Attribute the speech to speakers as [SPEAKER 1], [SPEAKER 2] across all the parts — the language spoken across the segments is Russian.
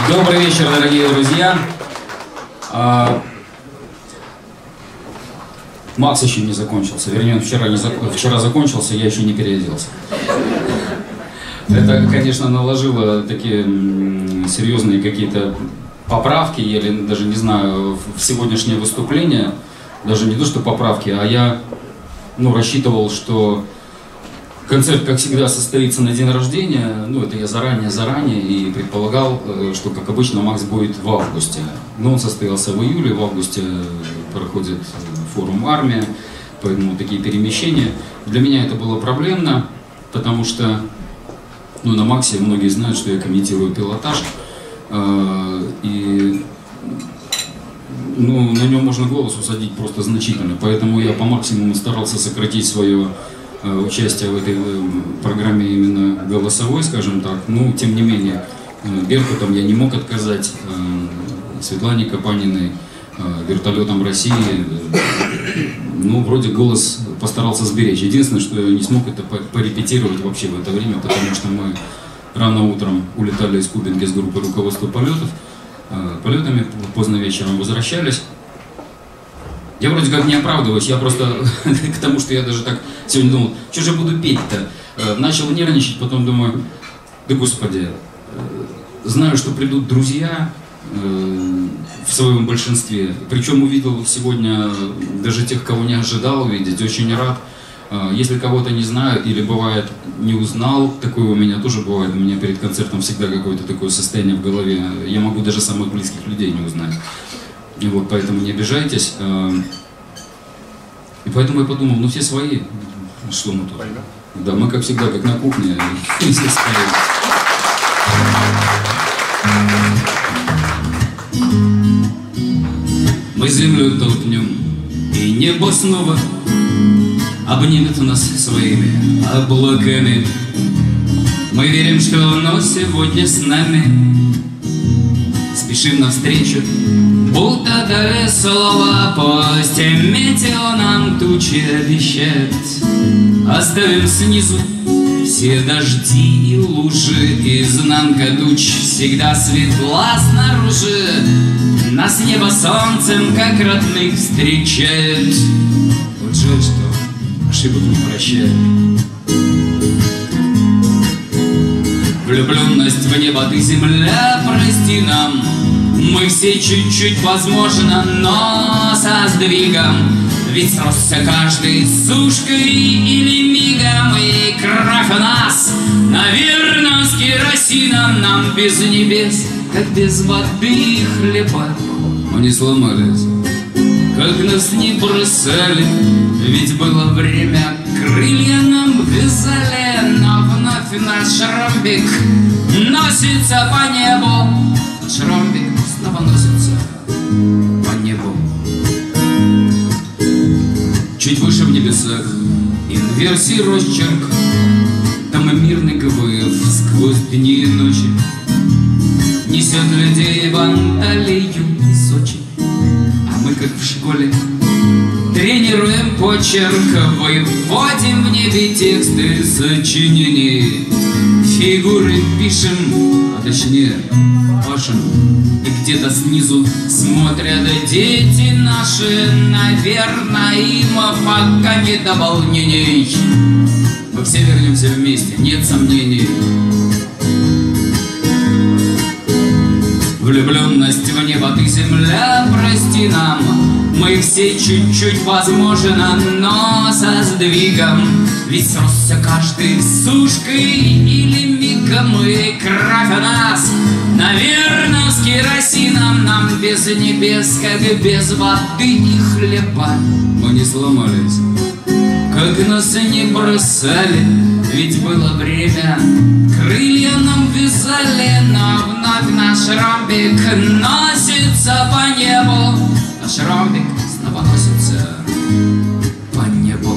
[SPEAKER 1] Добрый вечер, дорогие друзья. Макс еще не закончился. Вернее, он вчера закончился, я еще не переоделся. Это, конечно, наложило такие серьезные какие-то поправки, или даже не знаю, в сегодняшнее выступление. Даже не то, что поправки, а я рассчитывал, что концерт, как всегда, состоится на день рождения. Это я заранее и предполагал, что, как обычно, Макс будет в августе. Но он состоялся в июле, в августе проходит форум «Армия», поэтому такие перемещения. Для меня это было проблемно, потому что на Максе многие знают, что я комментирую пилотаж. И на нем можно голос усадить просто значительно. Поэтому я по максимуму старался сократить свое участие в этой программе именно голосовой, скажем так. Тем не менее, Беркутом я не мог отказать, Светлане Капаниной, вертолетом России. Вроде голос постарался сберечь. Единственное, что я не смог это порепетировать вообще в это время, потому что мы рано утром улетали из Кубинки с группой руководства полетами, поздно вечером возвращались. Я вроде как не оправдываюсь, я просто к тому, что я даже так сегодня думал, что же буду петь-то? Начал нервничать, потом думаю, да господи, знаю, что придут друзья в своем большинстве, причем увидел сегодня даже тех, кого не ожидал увидеть, очень рад. Если кого-то не знаю или бывает не узнал, такое у меня тоже бывает, у меня перед концертом всегда какое-то такое состояние в голове, я могу даже самых близких людей не узнать. И поэтому не обижайтесь. И поэтому я подумал, все свои, что мы тут? Да, мы как всегда, как на кухне, здесь стоим. Мы землю толкнем, и небо снова обнимет нас своими облаками. Мы верим, что оно сегодня с нами. Спешим навстречу, будто давя слова, пусть метео нам тучи обещает. Оставим снизу все дожди и лужи, изнанка туч всегда светла снаружи. Нас небо солнцем, как родных, встречает. Вот жаль, что ошибок не прощает. Влюбленность в небо, ты земля, прости нам. Мы все чуть-чуть, возможно, но со сдвигом. Ведь сросся каждый сушкой или мигом. И крах у нас, наверное, с керосином. Нам без небес, как без воды и хлеба. Мы не сломались, как нас не бросали. Ведь было время, крылья нам вязали. Но вновь наш ромбик носится по небу. Наш ромбик снова носится по небу. Чуть выше в небесах инверсий росчерк. Там и мирный КВФ сквозь дни и ночи несет людей в Анталию и Сочи. А мы, как в школе, тренируем почерк, выводим в небе тексты сочинений. Фигуры пишем, а точнее пашем. И где-то снизу смотрят дети наши. Наверное, им пока не до волнений. Мы все вернемся вместе, нет сомнений. Влюбленность в небо, ты земля, прости нам. Мы все чуть-чуть, возможно, но со сдвигом. Ведь сросся каждый сушкой или мигом. И крах у нас, наверное, с керосином. Нам без небес, как без воды и хлеба. Мы не сломались, как нас не бросали. Ведь было время, крылья нам вязали. Но вновь наш ромбик носится по небу. Наш ромбик снова носится по небу.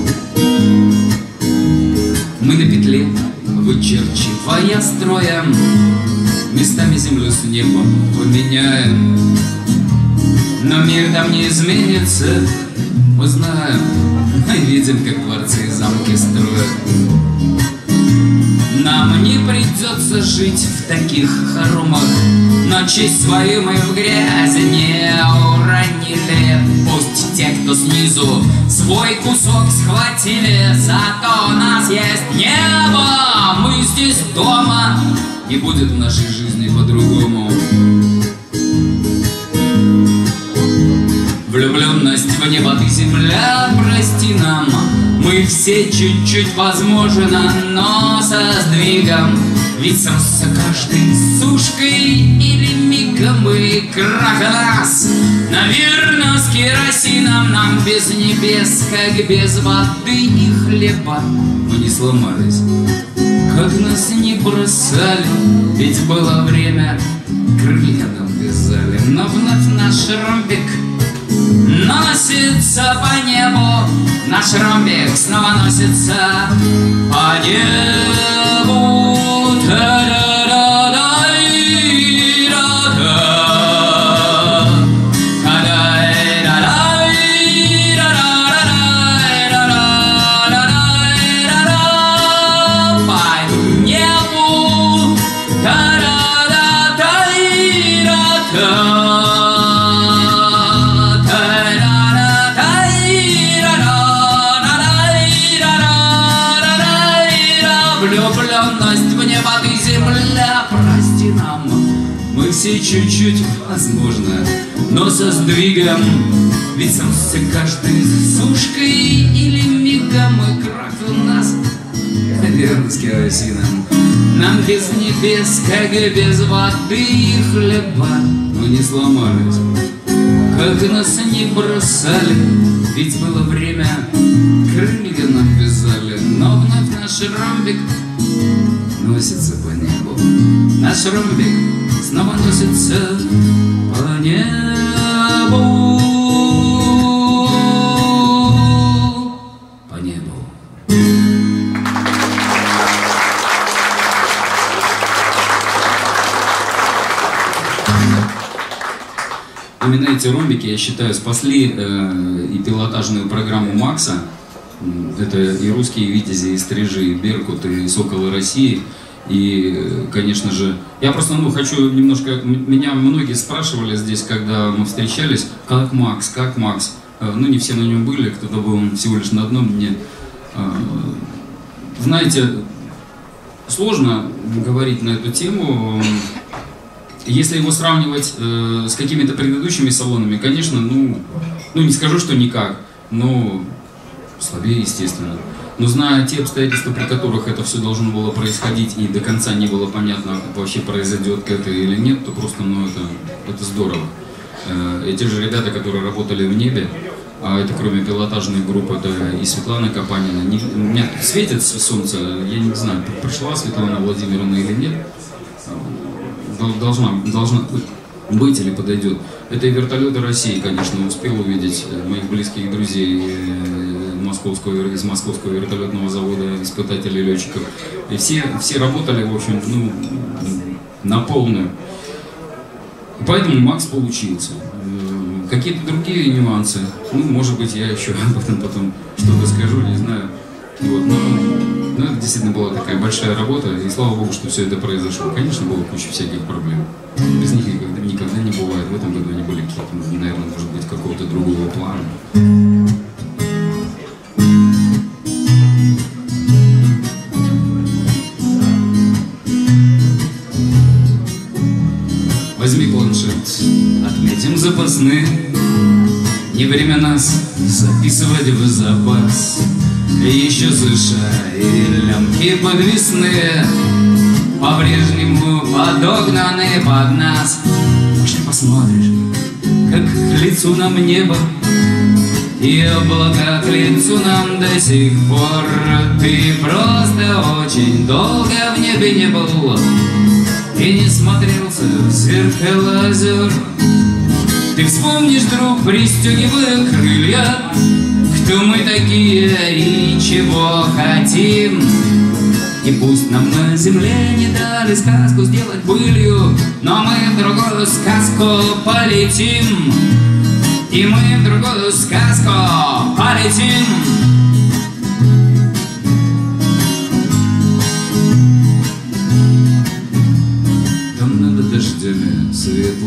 [SPEAKER 1] Мы на петле, вычерчивая строем, местами землю с небом поменяем. Но мир там не изменится, мы знаем, мы видим, как дворцы и замки строят.
[SPEAKER 2] Нам не придется жить в таких хоромах, но честь свою мы в грязи не уронили. Пусть те, кто снизу, свой кусок схватили, зато у нас есть небо, мы здесь дома, и будет в нашей жизни по-другому. Влюбленность в небо, ты земля, прости нам. Мы все чуть-чуть, возможно, но со сдвигом. Ведь сросся каждый сушкой или мигом, и крах нас. Наверно, с керосином нам без небес, как без воды и хлеба. Мы не сломались, как нас не бросали, ведь было время, крылья нам вязали. Но вновь наш ромбик носится по небу, наш ромбик снова носится по небу. Влюбленность в небо, ты земля, прости нам. Мы все чуть-чуть, возможно, но со сдвигом. Ведь сросся каждый сушкой или мигом, и крах у нас, наверно, с керосином. Нам без небес, как без воды и хлеба. Мы не сломались, как нас не бросали, ведь было время, крылья нам вязали. Но вновь наш ромбик носится по небу, наш ромбик снова носится по небу, по небу.
[SPEAKER 1] Именно эти ромбики, я считаю, спасли и пилотажную программу Макса. Это и русские витязи, и стрижи, и Беркут, и Соколы России. И, конечно же, я просто хочу немножко... Меня многие спрашивали здесь, когда мы встречались, как Макс, как Макс. Ну, не все на нем были, кто-то был всего лишь на одном дне. Знаете, сложно говорить на эту тему. Если его сравнивать с какими-то предыдущими салонами, конечно, ну не скажу, что никак, но слабее, естественно. Но зная те обстоятельства, при которых это все должно было происходить, и до конца не было понятно, вообще произойдет это или нет, то просто, это здорово. Эти же ребята, которые работали в небе, а это кроме пилотажной группы, это и Светлана Капанина. У меня светит солнце, я не знаю, пришла Светлана Владимировна или нет. Должна быть или подойдет. Это и вертолеты России, конечно, успел увидеть моих близких друзей из московского вертолетного завода, испытателей, летчиков. И все работали, в общем, на полную. Поэтому Макс получился. Какие-то другие нюансы, может быть, я еще об этом потом что-то скажу, не знаю. Вот, но это действительно была такая большая работа, и слава богу, что все это произошло. Конечно, было куча всяких проблем. Без них никогда не бывает. В этом году они были какие-то, наверное, может быть, какого-то другого плана. Возьми планшет, отметим запасные. Не время нас записывать в запас. Еще слыша и лямки подвесные, по-прежнему подогнаны под нас. Может, посмотришь, как к лицу нам небо, и облака к лицу нам до сих пор. Ты просто очень долго в небе не был и не смотрелся в зеркало озер. Ты вспомнишь, друг, пристегивая крылья, кто мы такие и чего хотим. И пусть нам на земле не дали сказку сделать былью, но мы в другую сказку полетим. И мы в другую сказку полетим.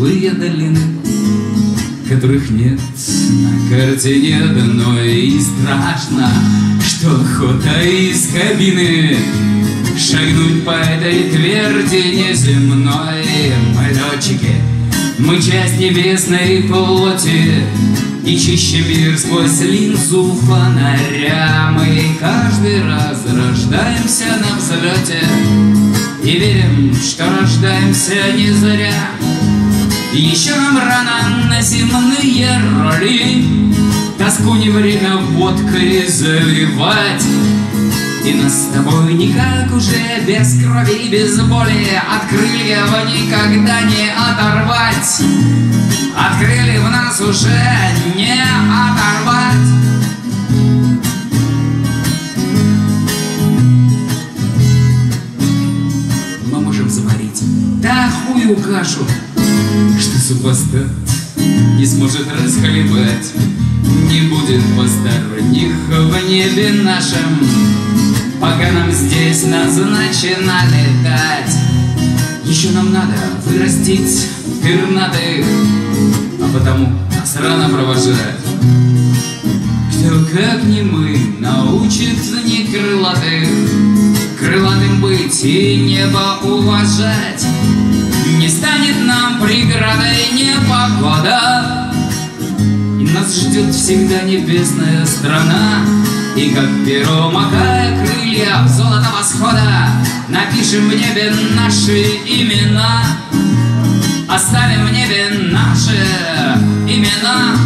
[SPEAKER 2] живые долины, которых нет на карте ни одной. И страшно, что охота из кабины шагнуть по этой тверди неземной. Мы летчики, мы часть небесной плоти, и чище мир сквозь линзу фонаря. Мы каждый раз рождаемся на взлете и верим, что рождаемся не зря. Еще нам рано на земные роли тоску не время водкой заливать. И нас с тобой никак уже без крови и без боли от крыльев никогда не оторвать. От крыльев нас уже не оторвать. Мы можем заварить такую кашу, что супостат не сможет расхлебать. Не будет посторонних в небе нашем, пока нам здесь назначено летать. Еще нам надо вырастить пернатых, а потому нас рано провожать. Кто, как не мы, научит не крылатых крылатым быть и небо уважать. Не станет нам преградой непогода, и нас ждет всегда небесная страна. И как перо, макая крылья в золото восхода, напишем в небе наши имена, оставим в небе наши имена.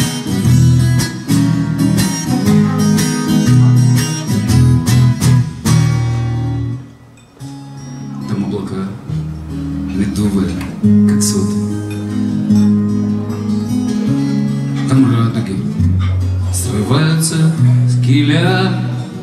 [SPEAKER 2] Там облака медовые, как соты, там радуги срываются с киля.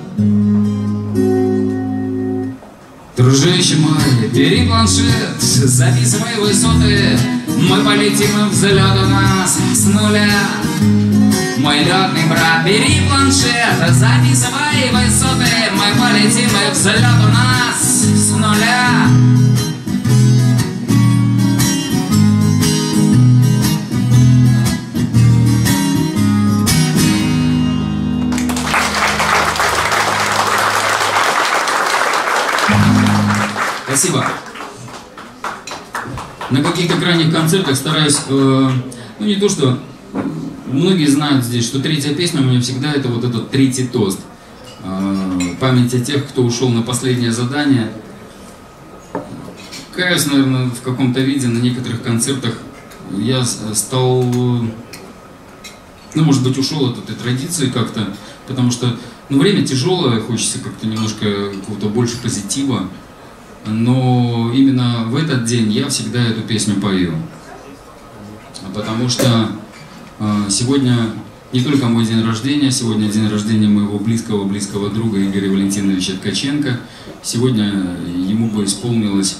[SPEAKER 2] Дружище мой, бери планшет, записывай высоты, мы полетим, и взлет у нас с нуля. Мой летный брат, бери планшет, записывай высоты, мы полетим, и взлет у нас с нуля.
[SPEAKER 1] Спасибо. На каких-то крайних концертах стараюсь, ну не то что, многие знают здесь, что третья песня у меня всегда это вот этот третий тост. Память о тех, кто ушел на последнее задание. Каюсь, наверное, в каком-то виде на некоторых концертах я стал, ну может быть, ушел от этой традиции как-то, потому что, ну, время тяжелое, хочется как-то немножко какого-то больше позитива. Но именно в этот день я всегда эту песню пою, потому что сегодня не только мой день рождения, сегодня день рождения моего близкого друга Игоря Валентиновича Ткаченко. Сегодня ему бы исполнилось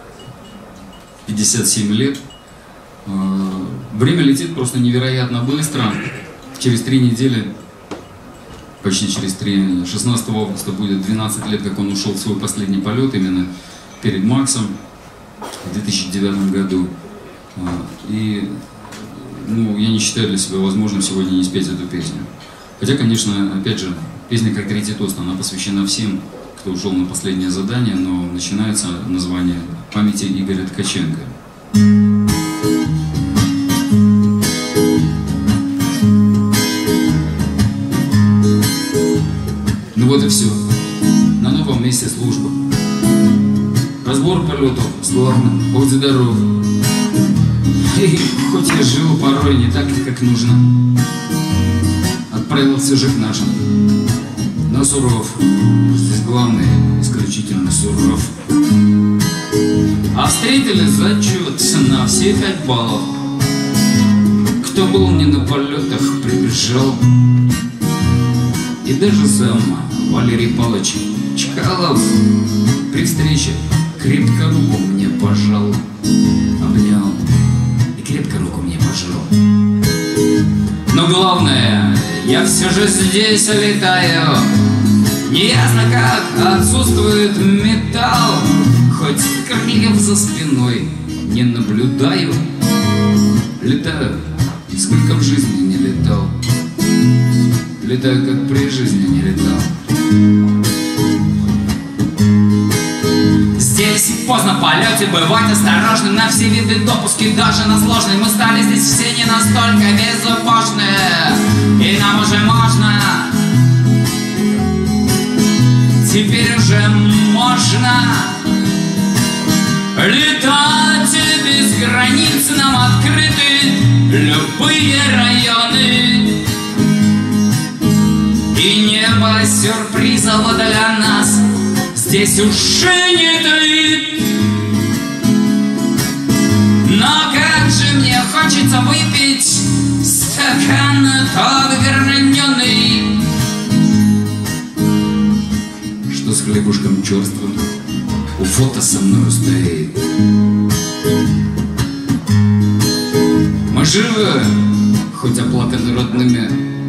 [SPEAKER 1] 57 лет. Время летит просто невероятно быстро. Через 3 недели, почти через 3, 16 августа будет 12 лет, как он ушел в свой последний полет именно перед Максом в 2009 году. И ну, я не считаю для себя возможным сегодня не спеть эту песню. Хотя, конечно, опять же, песня как третий тост, она посвящена всем, кто ушел на последнее задание, но начинается название памяти Игоря Ткаченко. Ну вот и все. На новом месте служба. Разбор полетов с главным, будь здоров. И хоть я жил порой не так, как нужно, отправился же к нашим, но суров. Здесь главный исключительно суров. А встретили зачет на все 5 баллов. Кто был не на полетах, прибежал. И даже сам Валерий Павлович Чкалов при встрече крепко руку мне пожал, обнял и крепко руку мне пожал. Но главное, я все же здесь летаю. Неясно как отсутствует металл, хоть крыльев за спиной не наблюдаю.
[SPEAKER 2] Летаю, сколько в жизни не летал. Летаю, как при жизни не летал. Здесь поздно в полете, бывать осторожны на все виды допуски, даже на сложные. Мы стали здесь все не настолько безупошные, и нам уже можно. Теперь уже можно летать без границ, нам открыты любые районы. И небо сюрпризов для нас здесь уже не таит. Но как же мне хочется выпить стакан тот граненый, что с хлебушком черствым у фото со мною стоит. Мы живы, хоть оплаканы родными,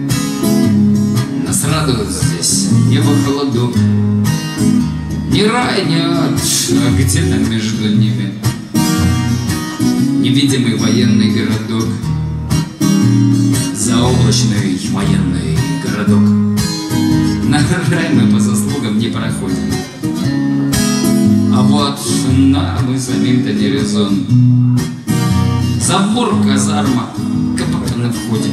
[SPEAKER 2] нас радует здесь небо, холодок. Не рай, не ад, а где-то между ними невидимый военный городок, заоблачный военный городок. На рай мы по заслугам не проходим, а вот нам и самим-то не резон. Забор, казарма, КПП на входе,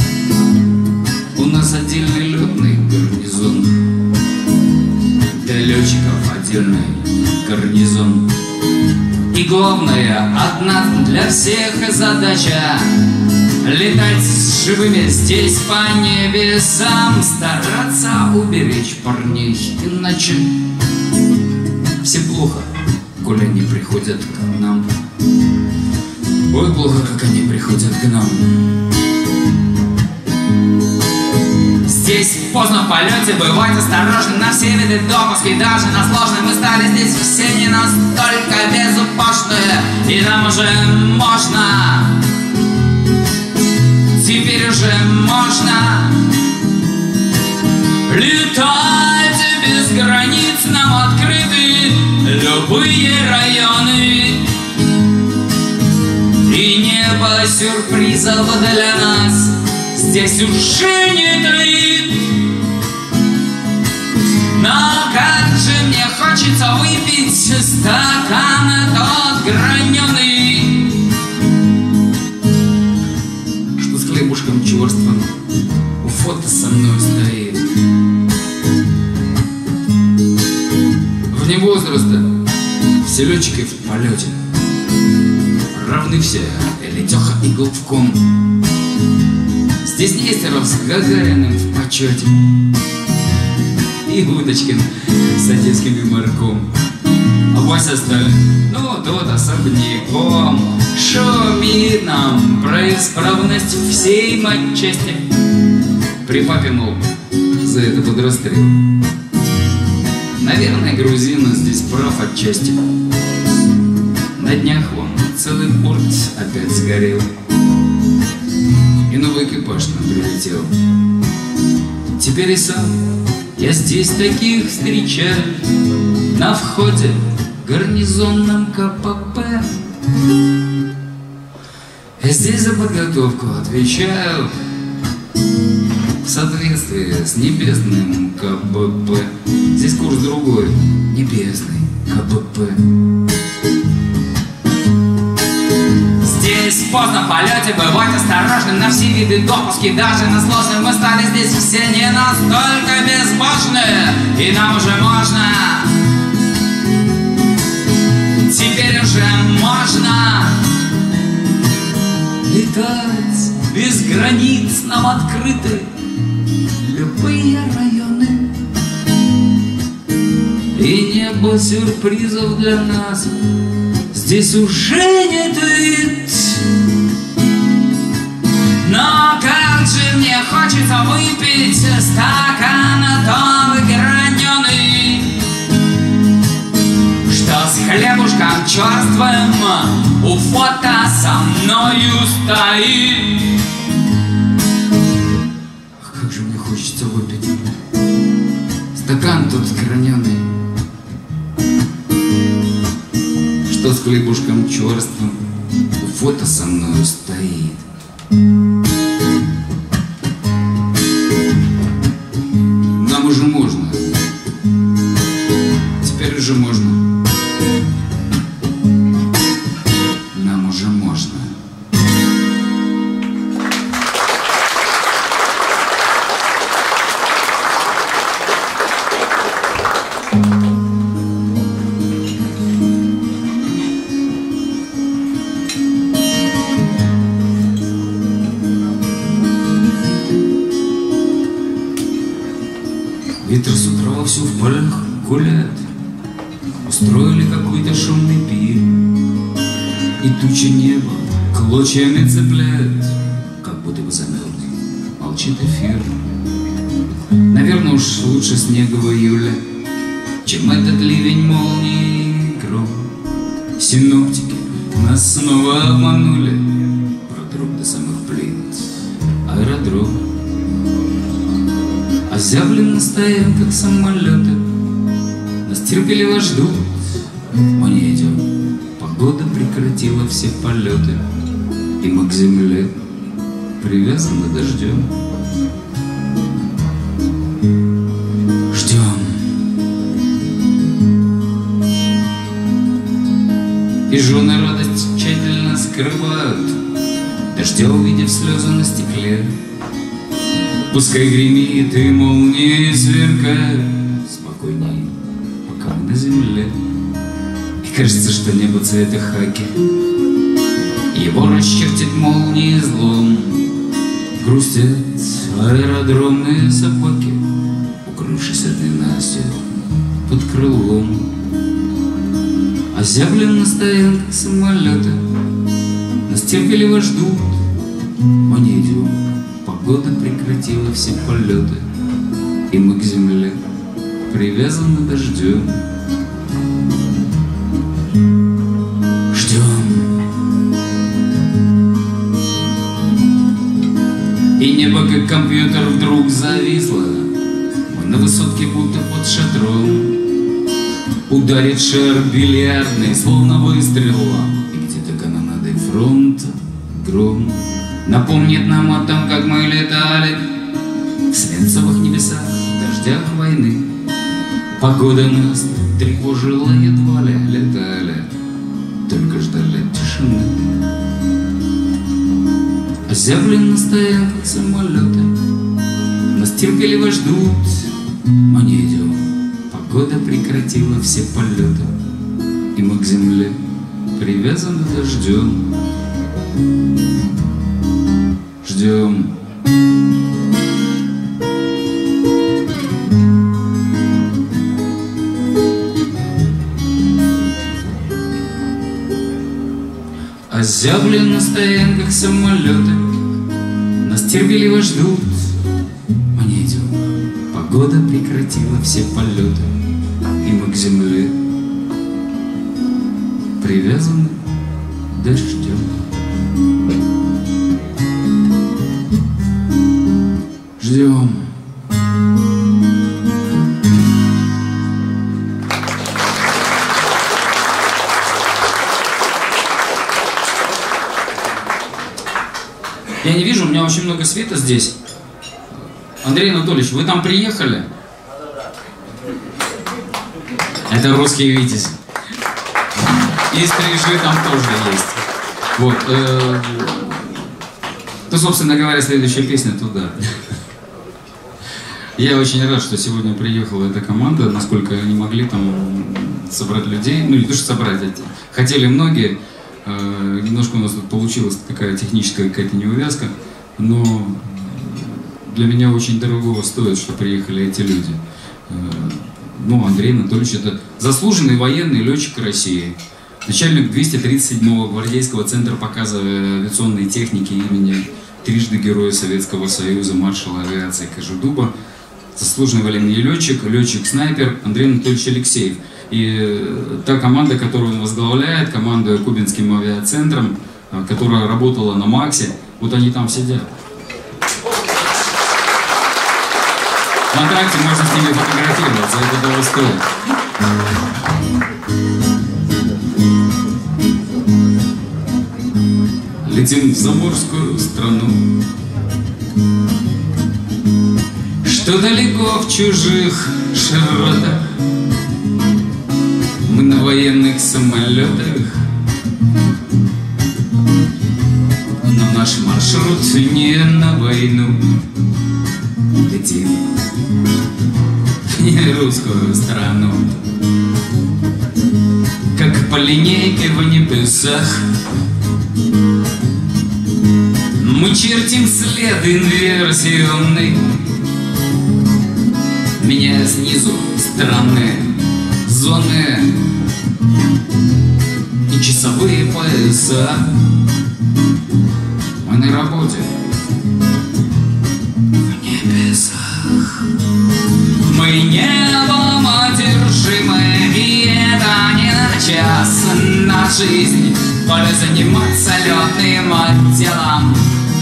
[SPEAKER 2] у нас отдельный летный гарнизон. Для летчиков отдельный гарнизон. И главное, одна для всех задача — летать с живыми здесь по небесам, стараться уберечь парней, иначе все плохо, коли они приходят к нам. Ой, плохо, как они приходят к нам. Здесь поздно в полете, бывать осторожны на все виды допуски, даже на сложные. Мы стали здесь все не настолько безупошные, и нам уже можно. Теперь уже можно летать без границ, нам открыты любые районы. И небо сюрпризов для нас здесь уже не таит. Но как же мне хочется выпить стакан тот граненый, что с хлебушком черствым у фото со мной стоит. Вне возраста все летчики в полете равны все, и Летеха и Голубком. Здесь Нестеров с Гагариным в почете, и Удочкин с одесским юморком. А вось остальных, ну тот особняком, шумит нам про исправность всей матчасти. При папе, мол, за это под расстрел. Наверное, грузин здесь прав отчасти. На днях вон целый порт опять сгорел, и новый экипаж нам прилетел. Теперь и сам я здесь таких встречаю на входе в гарнизонном КПП. Я здесь за подготовку отвечаю в соответствии с небесным КПП. Здесь курс другой, небесный КПП. Здесь поздно в полете, бывать осторожным на все виды допуски, даже на сложные. Мы стали здесь все не настолько безбожные, и нам уже можно. Теперь уже можно летать без границ, нам открыты любые районы. И небо сюрпризов для нас здесь уже не таит. Но как же мне хочется выпить стакан тот граненый, что с хлебушком черствым у фото со мною стоит. Ах, как же мне хочется выпить стакан тот граненый, что с хлебушком черствым у фото со мною стоит. Нам уже можно, теперь уже можно. Нам уже можно. Ветер с утра вовсю в полях гуляет, устроили какой-то шумный пир, и тучи неба клочьями цепляет, как будто бы замерз, молчит эфир. Наверное, уж лучше снега в июле, чем этот ливень, молнии и гром. Синоптики нас снова обманули, продрог до самых плит аэродром. Озябли на стоянках самолеты, нас терпеливо ждут, мы не идем. Погода прекратила все полеты, и мы к земле привязаны дождем. Ждем. И жены радость тщательно скрывают, дождя увидев слезы на стекле. Пускай гремит и молнии сверкает, спокойней, пока мы на земле. И кажется, что небо цвета хаки, его расчертит молнии злом. Грустят аэродромные собаки, укрывшись от ненастья под крылом. Озяблен на стоянках самолеты, нас терпеливо ждут, мы не идем. Погода прекратила все полеты, и мы к земле привязаны дождем. Ждем. И небо, как компьютер, вдруг зависло. Мы на высотке, будто под шатром. Ударит шар бильярдный, словно выстрел, и где-то канонадой фронта гром напомнит нам о том, как мы летали в свинцовых небесах, в дождях войны. Погода нас тревожила, едва ли летали, только ждали тишины. Озяблен на стоянках самолеты, нас терпеливо ждут, мы не идем. Погода прекратила все полеты, и мы к земле привязаны дождем. Ждем. Озяблен на стоянках самолеты, нас терпеливо ждут, мы не идем. Погода прекратила все полеты, и мы к земле привязаны дождем. Ждем.
[SPEAKER 1] Я не вижу, у меня очень много света здесь. Андрей Анатольевич, вы там приехали? Это русский Витязь. И стрижи там тоже есть. Вот. Ну, собственно говоря, следующая песня туда. Я очень рад, что сегодня приехала эта команда, насколько они могли там собрать людей. Ну, не то, что собрать, хотели многие. Немножко у нас тут получилась такая техническая какая-то неувязка, но для меня очень дорогого стоит, что приехали эти люди. Ну, Андрей Анатольевич — это заслуженный военный летчик России, начальник 237-го гвардейского центра показа авиационной техники имени трижды Героя Советского Союза, маршала авиации Кожедуба, заслуженный военный летчик, летчик-снайпер Андрей Анатольевич Алексеев. И та команда, которую он возглавляет, команда Кубинским авиацентром, которая работала на МАКСе, вот они там сидят. ВКонтакте можно с ними фотографироваться, это того стоит. летим в заморскую страну, что далеко в чужих широтах мы на военных самолетах, но наш маршрут не на войну. Летим в нерусскую страну, как по линейке в небесах. Мы чертим след инверсионный, меняя снизу странные зоны и часовые пояса. Мы на работе в небесах. Мы небом одержимы, и это не на час. На жизнь поле заниматься летным отделом.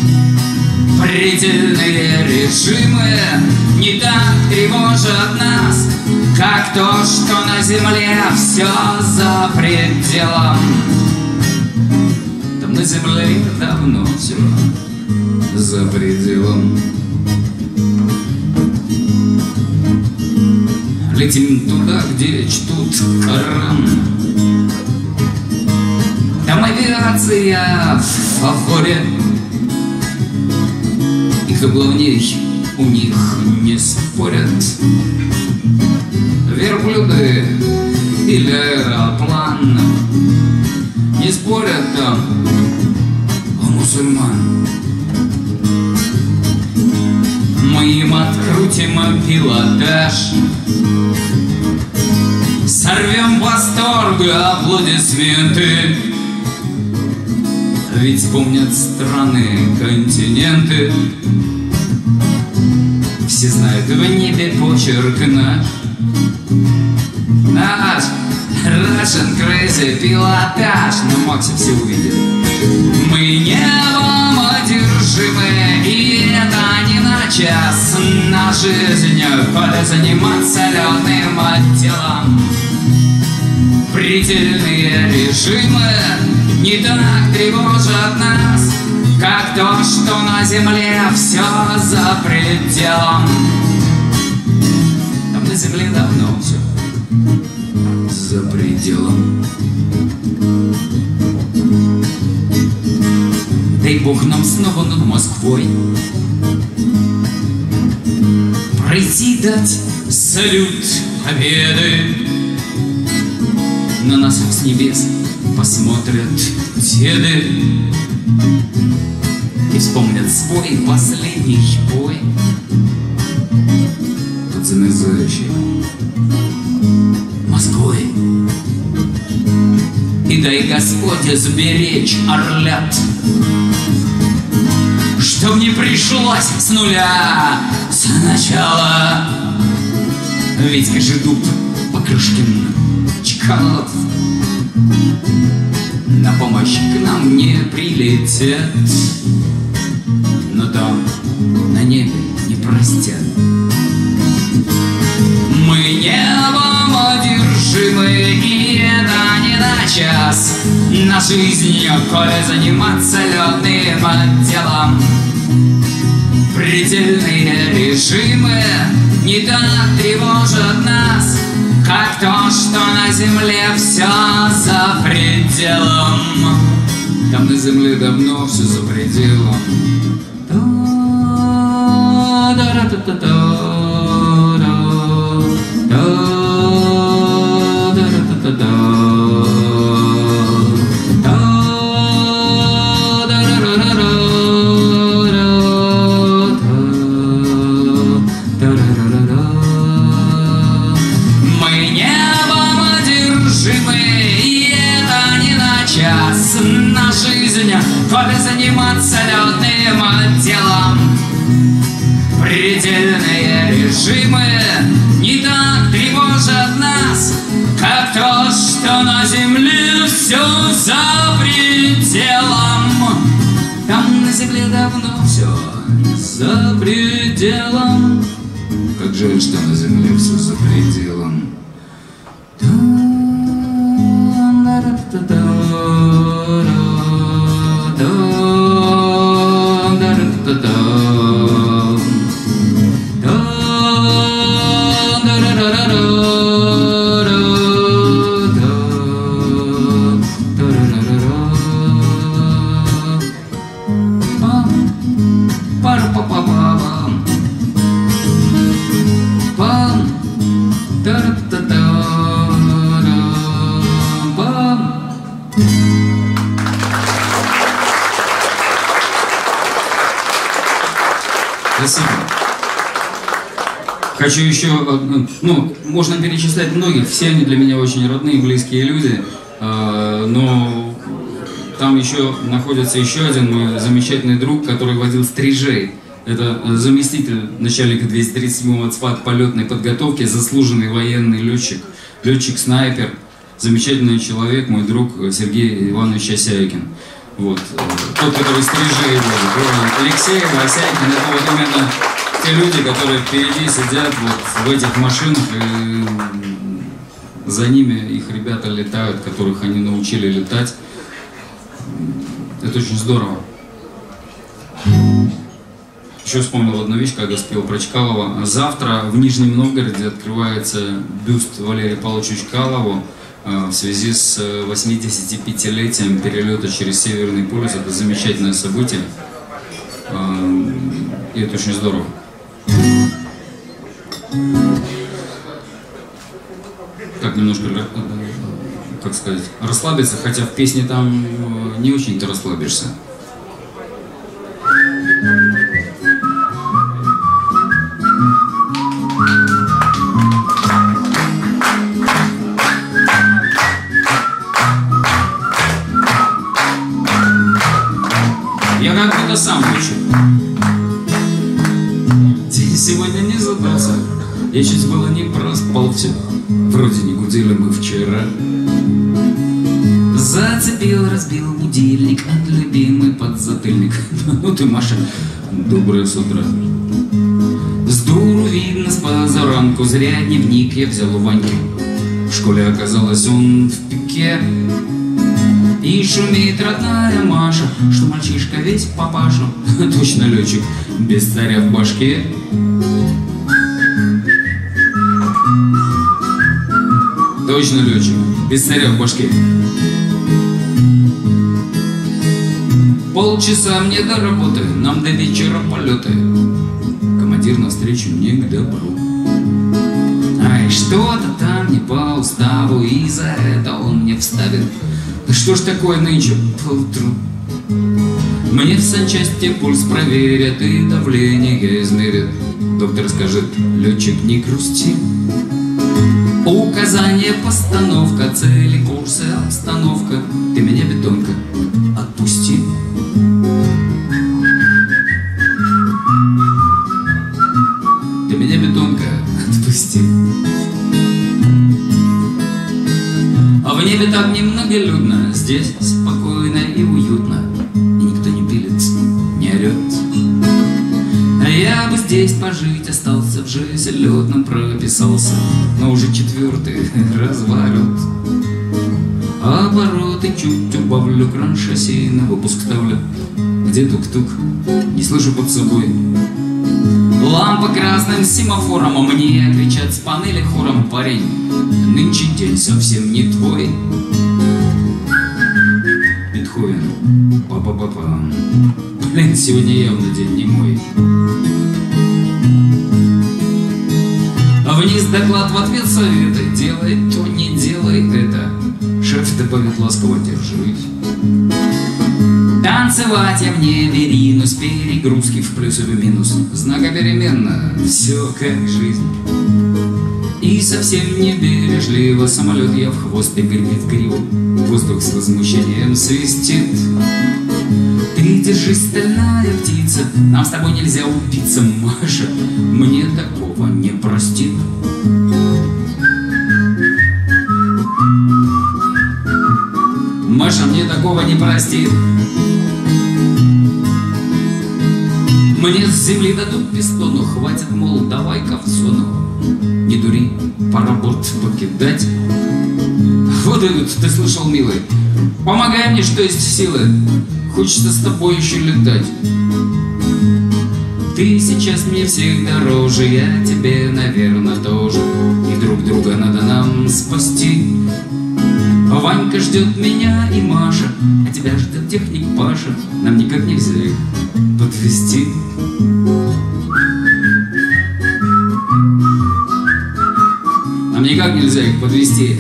[SPEAKER 1] Предельные режимы не так тревожат нас, как то, что на земле все за пределом. Там на земле давно все за пределом. Летим туда, где чтут Коран. Там авиация в фаворе, и кто главней у них не спорят. Верблюды или аэроплан не спорят там у мусульман. Мы им открутим пилотаж, сорвем восторг и аплодисменты. Ведь помнят страны, континенты. Все знают в небе почерк наш. Наш Russian Crazy пилотаж. Но Максим все увидели. Мы небом одержимы, и это не на час. На жизнь поле заниматься летным отделом. Предельные режимы не так тревожат нас, как то, что на земле все за пределом. Там на земле давно все за пределом. Дай Бог нам снова над Москвой пройти, дать салют победы. На нас с небес посмотрят деды и вспомнят свой последний бой под замерзающей Москвой. И дай Господь сберечь орлят, чтоб не пришлось с нуля сначала. Ведь Кожедуб, Покрышкин, Чкалов на помощь к нам не прилетят, но там на небе не простят. Мы небом одержимы, и это не на час. На жизнь, коли заниматься летным отделом. Предельные режимы не так тревожат нас, как то, что на земле все за пределом. Там на земле давно все за пределом. На жизнь, коли заниматься летным отделом. Предельные режимы не так тревожат нас, как то, что на земле все за пределом. Там на земле давно все за пределом. Как жаль, что на земле все за пределом. Da Хочу еще, ну, можно перечислять многих, все они для меня очень родные, близкие люди, но там еще находится еще один мой замечательный друг, который водил стрижей. Это заместитель начальника 237-го ЦФАТ полетной подготовки, заслуженный военный летчик, летчик-снайпер, замечательный человек, мой друг Сергей Иванович Осяйкин. Вот. Тот, который стрижей водит. Алексей Осяйкин, это вот именно те люди, которые впереди сидят вот в этих машинах, и за ними их ребята летают, которых они научили летать. Это очень здорово. Еще вспомнил одну вещь, когда спел про Чкалова. Завтра в Нижнем Новгороде открывается бюст Валерию Павловичу Чкалову в связи с 85-летием перелета через Северный полюс. Это замечательное событие. И это очень здорово. Так немножко, как сказать, расслабиться, хотя в песне там не очень-то расслабишься. Я как будто сам хочу. День сегодня не задался, я чуть было не проспал все. Вроде не гудели мы вчера. Зацепил, разбил будильник, от любимый подзатыльник. Ну ты, Маша, доброе с утра. С дуру видно с позаранку, зря дневник я взял у Ваньки. В школе оказалось он в пике. И шумит родная Маша, что мальчишка весь папашу. Точно летчик, без царя в башке. Точно летчик, без царя в башке. Полчаса мне до работы, нам до вечера полеты. Командир навстречу не к добру. Ай, что-то там не по уставу, и за это он мне вставит. Да что ж такое нынче поутру? Мне в санчасти пульс проверят и давление измерят. Доктор скажет, летчик, не грусти. Указание, постановка, цели, курсы, обстановка. Ты меня, бетонка, отпусти. Ты меня, бетонка, отпусти. А в небе так немноголюдно, здесь спокойно и уютно, и никто не пилит, не орет. А я бы здесь пожить остался, в жизнь летном прописался, но уже 4-й разворот. Обороты чуть убавлю, кран шасси на выпуск ставлю. Где тук-тук, не слышу под собой. Лампа красным семафором, а мне кричат с панели хором: парень, нынче день совсем не твой. Бетховен, па-па-па-па. Блин, сегодня явно день не мой. А вниз доклад, в ответ советы: делай то, не делай это. Шеф добавит ласково: держись. Танцевать я в небе ринусь, перегрузки в плюс и в минус. Знакопеременно, все как жизнь. И совсем не бережливо самолет я в хвост, и гремит криво. Воздух с возмущением свистит. Ты держись, стальная птица, нам с тобой нельзя убиться, Маша, мне такого не простит. Маша мне такого не простит. Мне с земли дадут пистону, хватит, мол, давай-ка в зону. Не дури, пора борт покидать. Вот идут, ты слышал, милый, помогай мне, что есть силы, хочется с тобой еще летать. Ты сейчас мне всех дороже, я тебе, наверное, тоже. И друг друга надо нам спасти. Ванька ждет меня и Маша, а тебя ждет техник Паша. Нам никак нельзя их подвести. Нам никак нельзя их подвести.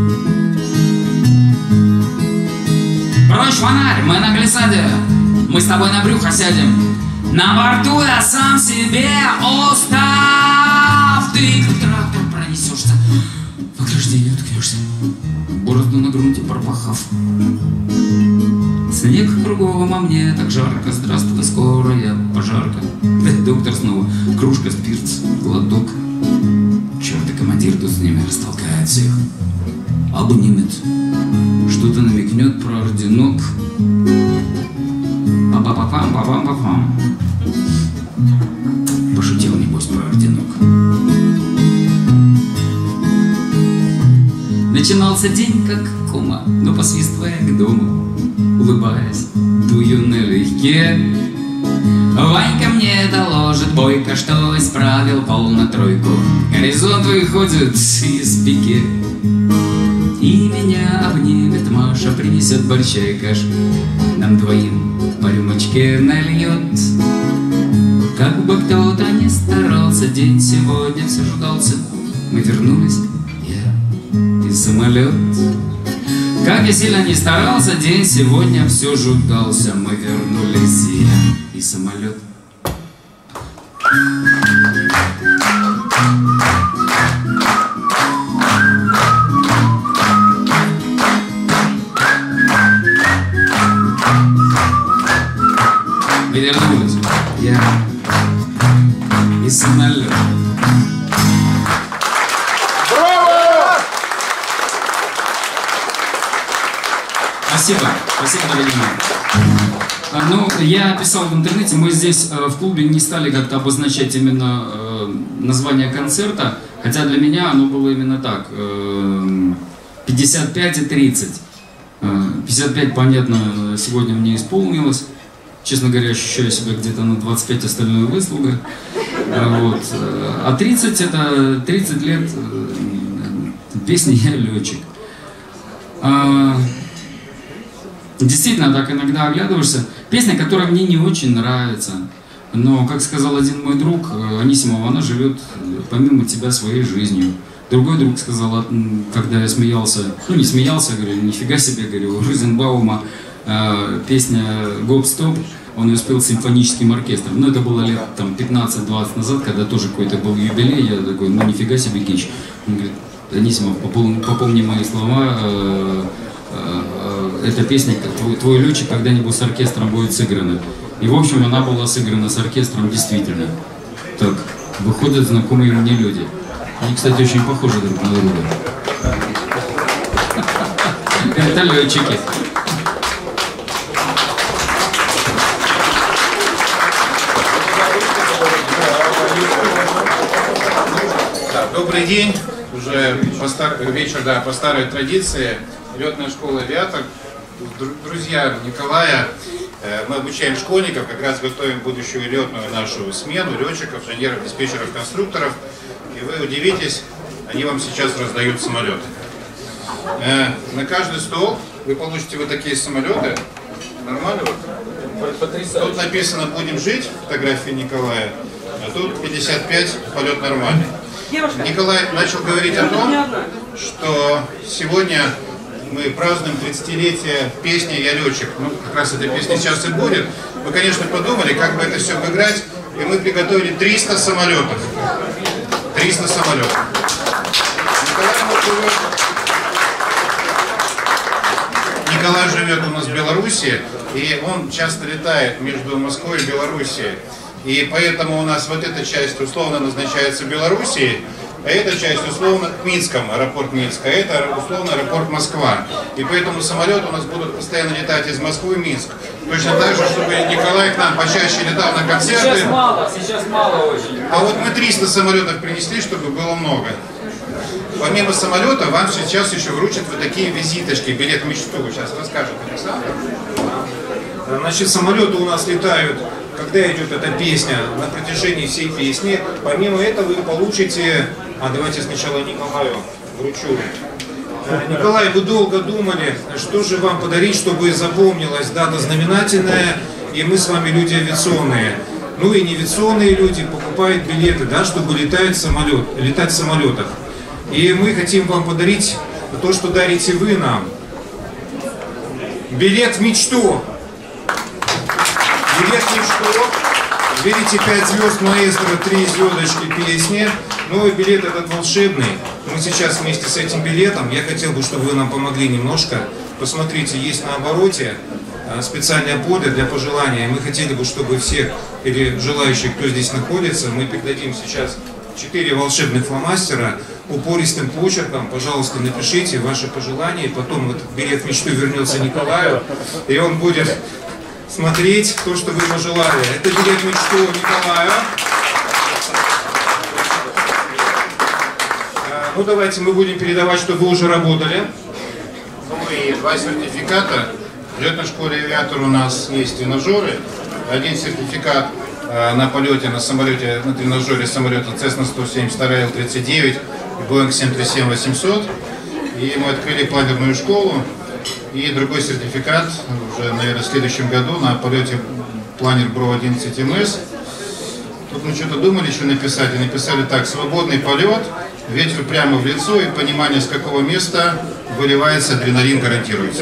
[SPEAKER 1] Прочь фонарь, мы на глиссаде, мы с тобой на брюхо сядем. На борту я сам себе устав. Ты
[SPEAKER 2] сушится, в ограждение уткнешься, борозду на грунте пропахав. Снег кругом, а мне так жарко, здравствуй, скорая пожарка. Да, доктор снова, кружка спирт, глоток. Черт, и командир тут с ними растолкает всех. Обнимет, что-то намекнет про орденок. Па-па-па-пам-па-пам-па-пам. Пошутил, небось, про орденок. Начинался день, как кома, но посвистывая к дому, улыбаясь, дую налегке. Ванька мне доложит бойко, что исправил пол на тройку. Горизонт выходит из пике. И меня обнимет Маша, принесет борща и каши, нам двоим по рюмочке нальет. Как бы кто-то ни старался, день сегодня все ждался. Мы вернулись, я и самолет. Как я сильно не старался, день сегодня все ждался. Мы вернулись, я и самолет. Мы вернулись, я и самолет. Спасибо, спасибо, дорогие мои. Ну, я писал в интернете, мы здесь в клубе не стали как-то обозначать именно название концерта, хотя для меня оно было именно так, 55 и 30. 55, понятно, сегодня мне исполнилось. Честно говоря, ощущаю себя где-то на 25, остальное выслуга. Вот. А 30 это 30 лет песни «Я летчик». Действительно, так иногда оглядываешься. Песня, которая мне не очень нравится. Но, как сказал один мой друг, Анисимова, она живет помимо тебя своей жизнью. Другой друг сказал, когда я смеялся, ну не смеялся, говорю, нифига себе, говорю, у Розенбаума песня «Гоп-стоп», он ее спел с симфоническим оркестром. Ну, это было лет там 15-20 назад, когда тоже какой-то был юбилей, я такой, ну нифига себе, Кич. Он говорит, Анисимов, попомни мои слова, эта песня, твой летчик когда-нибудь с оркестром будет сыграна. И, в общем, она была сыграна с оркестром действительно. Так, выходят знакомые мне люди. Они, кстати, очень похожи друг на друга. Это летчики.
[SPEAKER 3] Добрый день. Уже вечер, да, по старой традиции. Летная школа «Авиатор». Друзья Николая, мы обучаем школьников, как раз готовим будущую летную нашу смену, летчиков, инженеров, диспетчеров, конструкторов. И вы удивитесь, они вам сейчас раздают самолеты. На каждый стол вы получите вот такие самолеты. Нормально? Тут написано «Будем жить», фотография Николая, а тут 55, полет нормальный. Николай начал говорить о том, что сегодня мы празднуем 30-летие песни «Я летчик». Ну, как раз эта песня сейчас и будет. Мы, конечно, подумали, как бы это все обыграть, и мы приготовили 300 самолетов. 300 самолетов. Николай живет у нас в Беларуси, и он часто летает между Москвой и Белоруссией. И поэтому у нас вот эта часть условно назначается Белоруссией, а эта часть условно Минском, аэропорт Минск, а это условно аэропорт Москва. И поэтому самолеты у нас будут постоянно летать из Москвы в Минск. Точно так же, чтобы Николай к нам почаще летал на концерты.
[SPEAKER 2] Сейчас мало очень.
[SPEAKER 3] А вот мы 300 самолетов принесли, чтобы было много. Помимо самолета, вам сейчас еще вручат вот такие визиточки, билет в мечту. Сейчас расскажет Александр. Значит, самолеты у нас летают, когда идет эта песня, на протяжении всей песни. Помимо этого вы получите... давайте сначала Николаю вручу. Николай, вы долго думали, что же вам подарить, чтобы запомнилась дата знаменательная, и мы с вами люди авиационные. Ну и неавиационные люди покупают билеты, да, чтобы летать в самолетах. И мы хотим вам подарить то, что дарите вы нам. Билет в мечту. Билет в мечту. Видите, 5 звезд маэстро, 3 звездочки песни. Ну и билет этот волшебный. мы сейчас вместе с этим билетом, я хотел бы, чтобы вы нам помогли немножко. Посмотрите, есть на обороте специальное поле для пожелания. Мы хотели бы, чтобы всех или желающих, кто здесь находится, мы передадим сейчас 4 волшебных фломастера. Упористым почерком, пожалуйста, напишите ваши пожелания. Потом этот билет мечты вернется Николаю, и он будет смотреть то, что вы пожелали. Это билет мечту Николаю. Ну, давайте мы будем передавать, чтобы вы уже работали. Ну и 2 сертификата. В летной школе «Авиатор» у нас есть тренажеры. 1 сертификат на полете, на самолете, на тренажере самолета Cessna 172 L-39 и Boeing 737-800. И мы открыли планерную школу. И другой сертификат уже, наверное, в следующем году на полете планер БРО-11 МС. Тут мы что-то думали еще написать, и написали так: свободный полет, ветер прямо в лицо и понимание, с какого места выливается адреналин, гарантируется.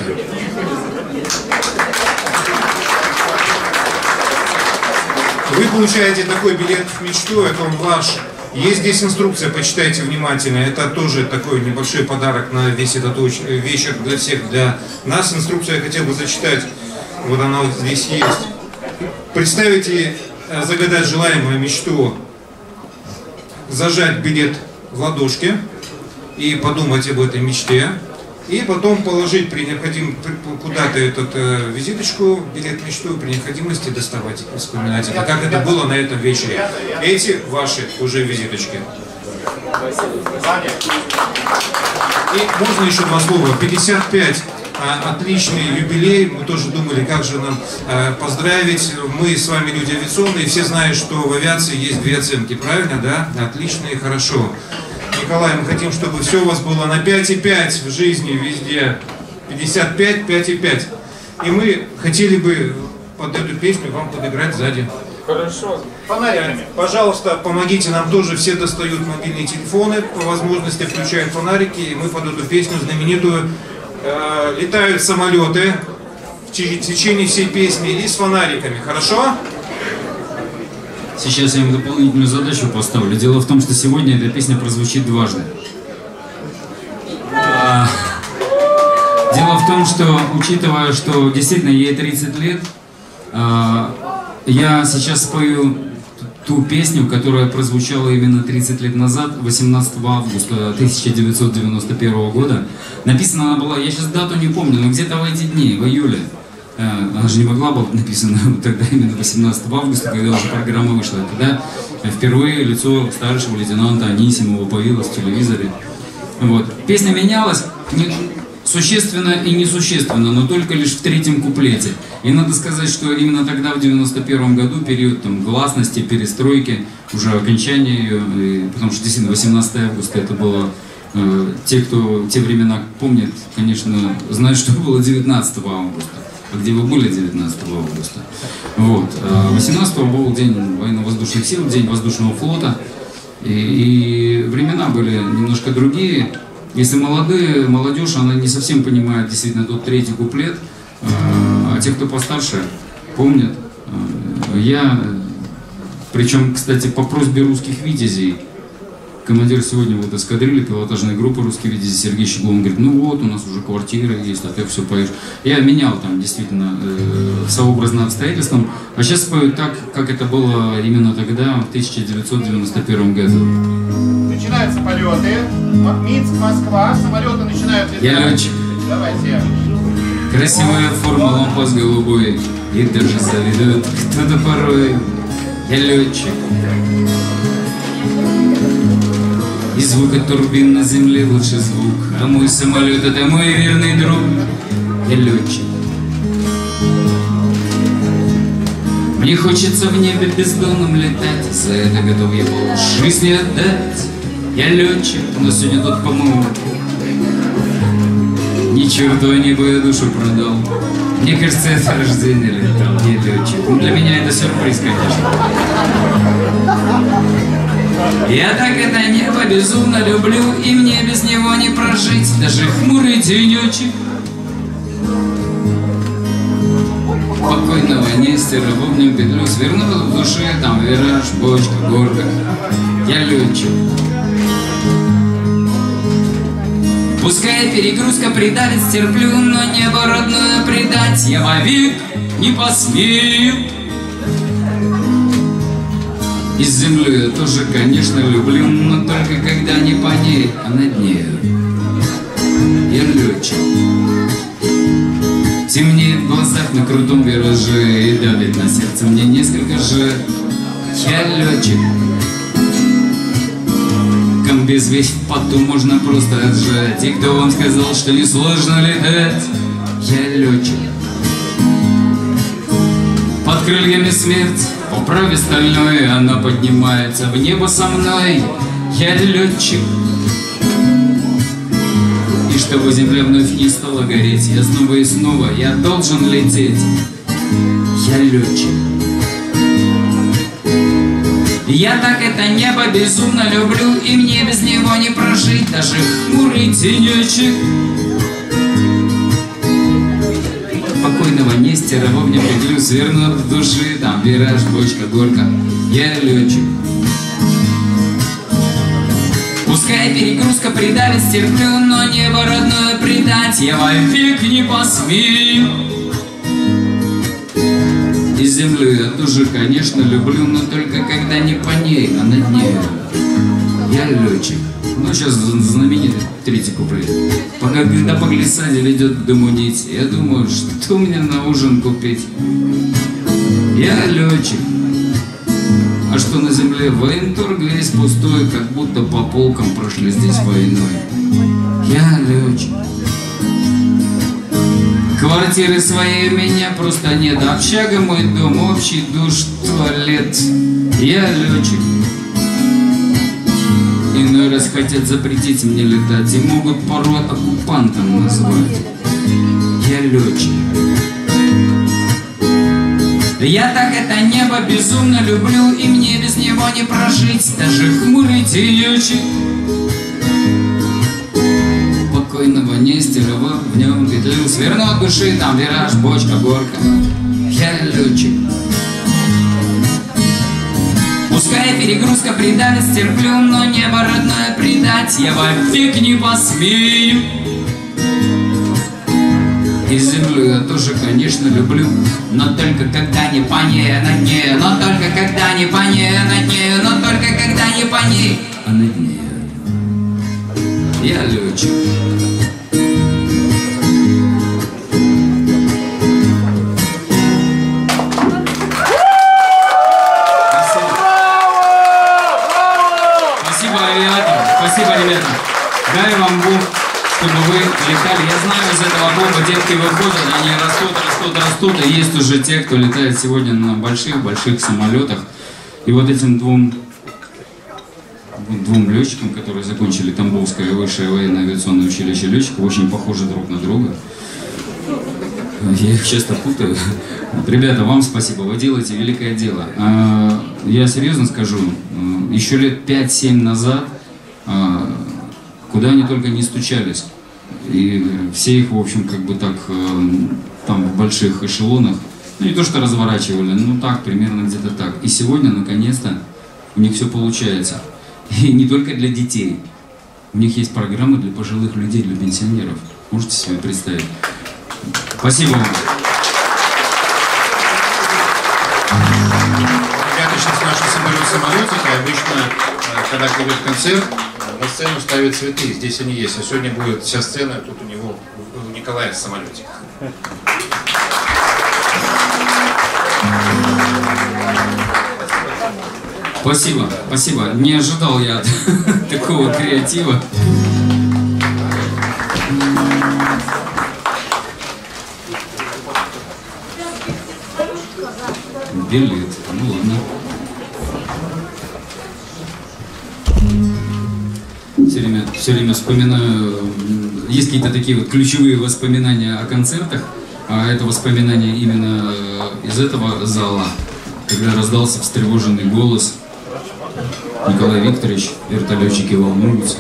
[SPEAKER 3] Вы получаете такой билет в мечту, это он ваш. Есть здесь инструкция, почитайте внимательно. Это тоже такой небольшой подарок на весь этот вечер для всех, для нас. Инструкцию я хотел бы зачитать. Вот она вот здесь есть. Представите, загадать желаемую мечту, зажать билет в ладошке и подумать об этой мечте. И потом положить при необходимости куда-то эту визиточку, билет мечту, при необходимости доставать и вспоминать это, как это было на этом вечере. Эти ваши уже визиточки. И можно еще 2 слова. 55. Отличный юбилей. Мы тоже думали, как же нам поздравить. Мы с вами люди авиационные, все знают, что в авиации есть 2 оценки, правильно, да? Отлично и хорошо. Николай, мы хотим, чтобы все у вас было на 5,5 в жизни, везде. 55, 5,5. И мы хотели бы под эту песню вам подыграть сзади.
[SPEAKER 4] Хорошо.
[SPEAKER 3] Фонариками. Пожалуйста, помогите нам тоже. Все достают мобильные телефоны, по возможности включают фонарики. И мы под эту песню знаменитую летают самолеты в течение всей песни и с фонариками. Хорошо?
[SPEAKER 1] Сейчас я им дополнительную задачу поставлю. Дело в том, что сегодня эта песня прозвучит дважды. Дело в том, что, учитывая, что действительно ей 30 лет, я сейчас спою ту песню, которая прозвучала именно 30 лет назад, 18 августа 1991 года. Написана она была, я сейчас дату не помню, но где-то в эти дни, в июле. Она же не могла быть написана тогда, именно 18 августа, когда уже программа вышла. Тогда впервые лицо старшего лейтенанта Анисимова появилось в телевизоре. Вот. Песня менялась существенно и несущественно, но только лишь в 3-м куплете. И надо сказать, что именно тогда, в 91 году, период там, гласности, перестройки, уже окончание ее, потому что действительно 18 августа это было... Те, кто те времена помнит, конечно, знают, что было 19 августа. А где вы были 19 августа? Вот. 18-го был день военно-воздушных сил, день воздушного флота. И времена были немножко другие. Если молодежь, она не совсем понимает действительно тот 3-й куплет. А те, кто постарше, помнят. Причем, кстати, по просьбе русских витязей, командир сегодня вот эскадрильи пилотажной группы «Русские витязи» Сергей Щеглов, он говорит, ну вот, у нас уже квартира есть, а ты все поешь. Я менял там действительно сообразно обстоятельствам, а сейчас спою так, как это было именно тогда, в 1991 году.
[SPEAKER 3] Начинаются полеты. Минск, Москва, самолеты начинают летать.
[SPEAKER 1] Я летчик.
[SPEAKER 3] Давайте.
[SPEAKER 1] Красивая форма, лампас голубой, и даже завидует кто-то порой. Я летчик. И звук от турбин на земле лучший звук, а мой самолет — это мой верный друг. Я летчик. Мне хочется в небе бездонном летать, за это готов я пол жизни отдать. Я летчик, но сегодня тут помыл. Ни черту небо я душу продал. Мне кажется, я с рождения летал. Я летчик. Ну, для меня это сюрприз, конечно. Я так это небо безумно люблю, и мне без него не прожить даже хмурый денечек. Покойного Нестера в огнем петлю свернул в душе, там вираж, бочка, горка. Я летчик.
[SPEAKER 2] Пускай перегрузка придавит, стерплю, но небо родное предать я вовек не посмею. И землю я тоже, конечно, люблю, но только когда не по ней, а над нею. Я летчик. Темнеет в глазах на крутом вираже, и давит на сердце мне несколько же. Я летчик. Комбез весь в поту можно просто отжать. И кто вам сказал, что несложно летать? Я летчик. Под крыльями смерть, поправе стальной, она поднимается в небо со мной. Я летчик. И чтобы земля вновь не стала гореть, я снова и снова, я должен лететь. Я летчик. Я так это небо безумно люблю, и мне без него не прожить, даже хмурый тенечек. Покойного Нестера вовне приглю, сверну от души, там вираж, бочка, горка. Я летчик. Пускай перегрузка придавит, стерплю, но небо родное предать я вовек не посмею. И землю я тоже, конечно, люблю, но только когда не по ней, а над нею. Я летчик. Ну, сейчас знаменитый третий куплет. Пока когда по глиссаде ведет к дому нить, я думаю, что мне на ужин купить. Я летчик. А что на земле военторг весь пустой, как будто по полкам прошли здесь войной. Я летчик. Квартиры своей у меня просто нет. Общага мой дом, общий душ, туалет. Я летчик. Иной раз хотят запретить мне летать и могут порой оккупантом назвать. Я летчик. Я так это небо безумно люблю, и мне без него не прожить, даже хмурый тенечек. Покойного Нестерова в нем петлю, сверну от души, там вираж, бочка, горка. Я летчик. Пускай перегрузка придавит, стерплю, но небо родное предать я вовек не посмею. И землю я тоже, конечно, люблю, но только когда не по ней, а над ней, но только когда не по ней, а над ней, но только когда не по ней, а над ней. Я летчик. Спасибо, ребята. Дай вам Бог, чтобы вы летали. Я знаю, из этого Бога детки выходят, они растут, и есть уже те, кто летает сегодня на больших самолетах. И вот этим двум летчикам, которые закончили Тамбовское высшее военное авиационное училище летчиков, очень похожи друг на друга. Я их часто путаю. Ребята, вам спасибо, вы делаете великое дело. Я серьезно скажу, еще лет 5-7 назад, куда они только не стучались, и все их, в общем, как бы так, там в больших эшелонах, ну не то что разворачивали, ну так, примерно где-то так. И сегодня, наконец-то, у них все получается. И не только для детей. У них есть программы для пожилых людей, для пенсионеров. Можете себе представить? Спасибо вам.
[SPEAKER 3] Ребята сейчас наши самолетики. Обычно, когда будет концерт, на сцену ставят цветы. Здесь они есть. А сегодня будет вся сцена, тут у него, у Николая самолетик.
[SPEAKER 2] Спасибо, спасибо. Не ожидал я такого креатива. Билет. Ну ладно. Все время вспоминаю, есть какие-то такие вот ключевые воспоминания о концертах, а это воспоминания именно из этого зала, когда раздался встревоженный голос: Николай Викторович, вертолетчики волнуются.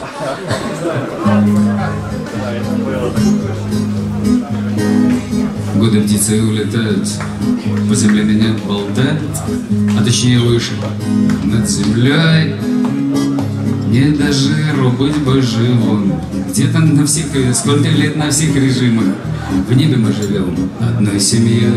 [SPEAKER 2] Годы птицы улетают, по земле меня болтают, а точнее выше, над землей. не до жиру, быть бы живым. Где-то на всех, сколько лет на всех режимах. В небе мы живем одной семьей.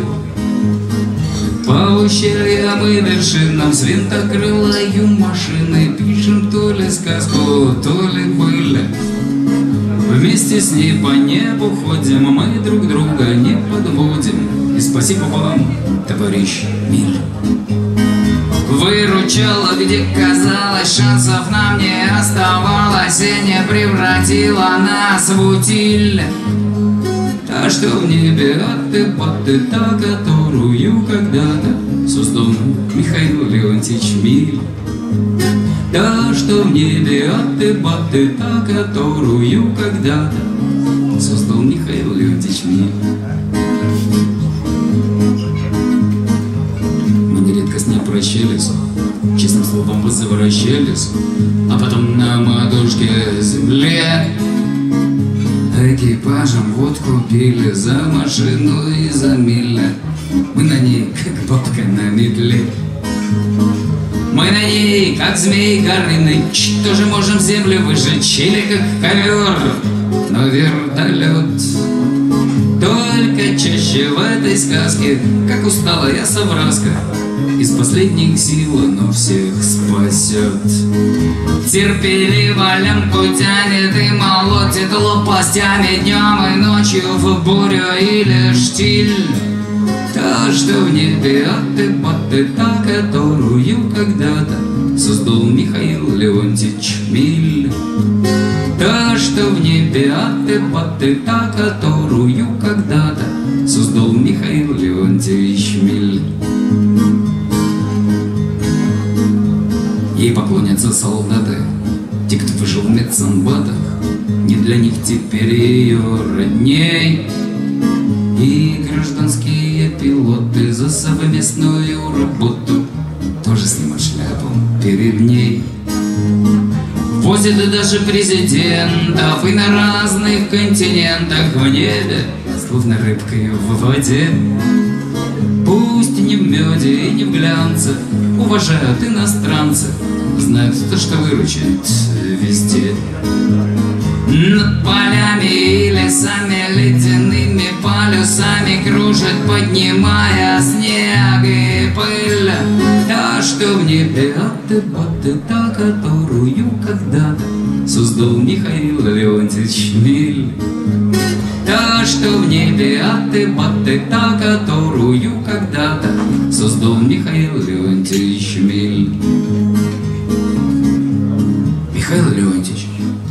[SPEAKER 2] По ущельям и вершинам с винтокрылою машины пишем то ли сказку, то ли быль. Вместе с ней по небу ходим, мы друг друга не подводим. И спасибо вам, товарищ Миль. Выручала, где казалось, шансов нам не оставалось, и не превратила нас в утиль. Та, что в небе от-ты-баты, та, которую когда-то создал Михаил Леонтьевич Миль. Та, что в небе от-ты-баты, та, которую когда-то создал Михаил Леонтьевич Миль. Мы нередко с ней прощались, честным словом возвращались, а потом на матушке земле экипажем водку пили за машину и за миля. Мы на ней, как бабка на метле. Мы на ней, как змей горыныч, тоже можем землю выжечь, или как ковер, но вертолет. Только чаще в этой сказке, как усталая совраска, из последних сил оно всех спасет. Терпеливо лямку тянет и молотит лопастями днем и ночью в бурю или штиль. Та, что в небе от-ты-баты, та, которую когда-то создал Михаил Леонтьевич Миль. Та, что в небе от-ты-баты, та, которую когда-то создал Михаил Леонтьевич Миль. Ей поклонятся солдаты, те, кто выжил в медсанбатах, не для них теперь ее родней. И гражданские пилоты за совместную работу тоже снимут шляпу перед ней. Возят даже президентов и на разных континентах в небе, словно рыбкой в воде. Пусть не в меде и не в глянце, уважают иностранцы, знают то, что выручит везде. Над полями и лесами ледяными полюсами кружит, поднимая снег и пыль. Та, что в небе от-ты-баты, та, которую когда-то создал Михаил Леонтьевич Миль. Та, что в небе от-ты-баты, та, которую когда-то создал Михаил Леонтьевич Миль. Михаил Леонтьевич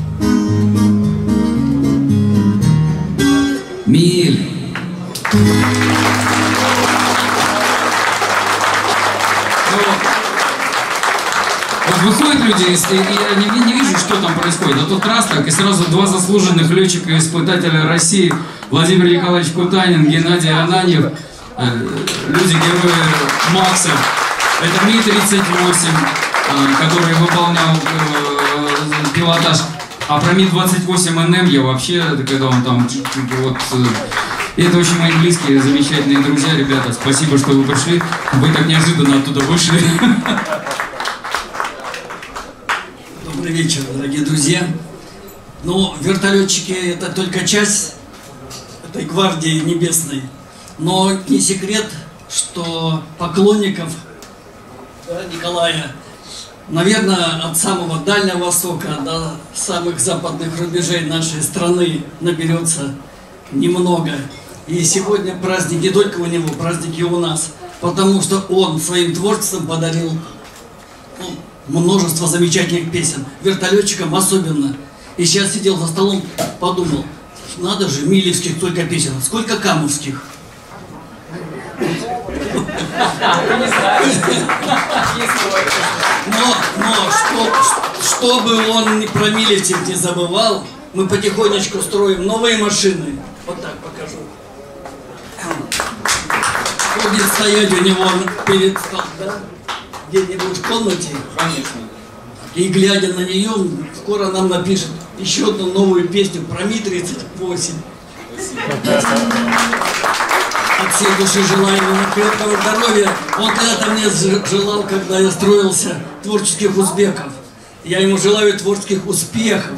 [SPEAKER 2] Миль. Вот выходят люди, если я не вижу, что там происходит, а тут раз так, и сразу два заслуженных летчика-испытателя России, Владимир Николаевич Кутанин, Геннадий Ананьев, люди-герои Макса. Это Ми-38, который выполнял пилотаж. А про Ми-28НМ я вообще, когда он там, вот, это очень мои близкие, замечательные друзья, ребята, спасибо, что вы пришли, вы так неожиданно оттуда вышли.
[SPEAKER 4] Добрый вечер, дорогие друзья. Ну, вертолетчики — это только часть этой гвардии небесной, но не секрет, что поклонников Николая, наверное, от самого Дальнего Востока до самых западных рубежей нашей страны наберется немного. И сегодня праздник не только у него, праздник и у нас, потому что он своим творчеством подарил множество замечательных песен, вертолетчикам особенно. И сейчас сидел за столом, подумал, надо же, милевских столько песен, сколько камовских. Но чтобы он про милевцев не забывал, мы потихонечку строим новые машины. Вот так покажу. Будет стоять у него перед где-нибудь в комнате.
[SPEAKER 3] Конечно.
[SPEAKER 4] И глядя на нее, скоро нам напишет еще одну новую песню про Ми-38. От всей души желаю ему крепкого здоровья. Он когда-то мне желал, когда я строился, творческих узбеков. Я ему желаю творческих успехов.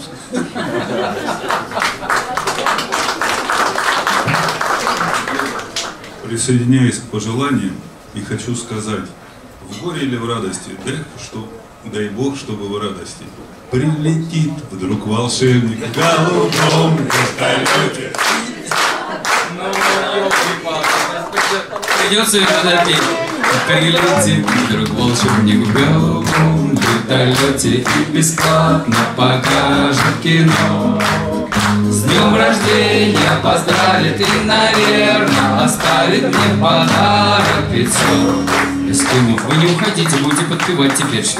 [SPEAKER 5] Присоединяюсь к пожеланиям и хочу сказать, в горе или в радости, дай Бог, чтобы в радости. Прилетит вдруг волшебник в голубом вертолете.
[SPEAKER 2] Придется иногда петь. Прилетит вдруг волшебник в голубом вертолете и бесплатно покажет кино. С днем рождения поздравит и, наверное, оставит мне подарок 500. Эскимов, вы не уходите, будете подпевать теперь, что...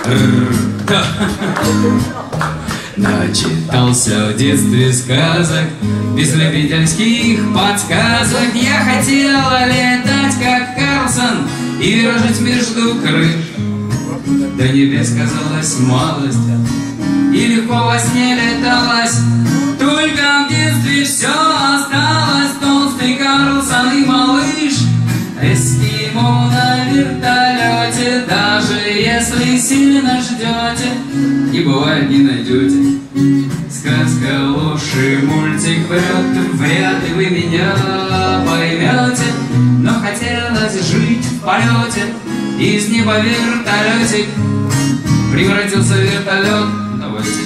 [SPEAKER 2] Начитался в детстве сказок, без лебедянских подсказок. Я хотела летать, как Карлсон, и виражить между крыш. До небес казалась малость, и легко во сне леталась. Только в детстве все осталось, толстый Карлсон и малыш. Эскимо на вертолете, даже если сильно ждете, и бывает не найдете. Сказка ложь и мультик вряд ли вы меня поймете. Но хотелось жить в полете, из неба вертолетик превратился в вертолет. Давайте.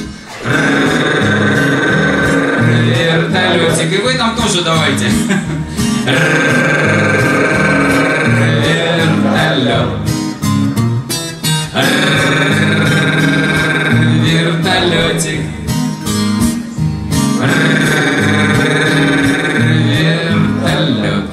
[SPEAKER 2] Вертолетик, и вы там тоже давайте. Вертолетик. Вертолет.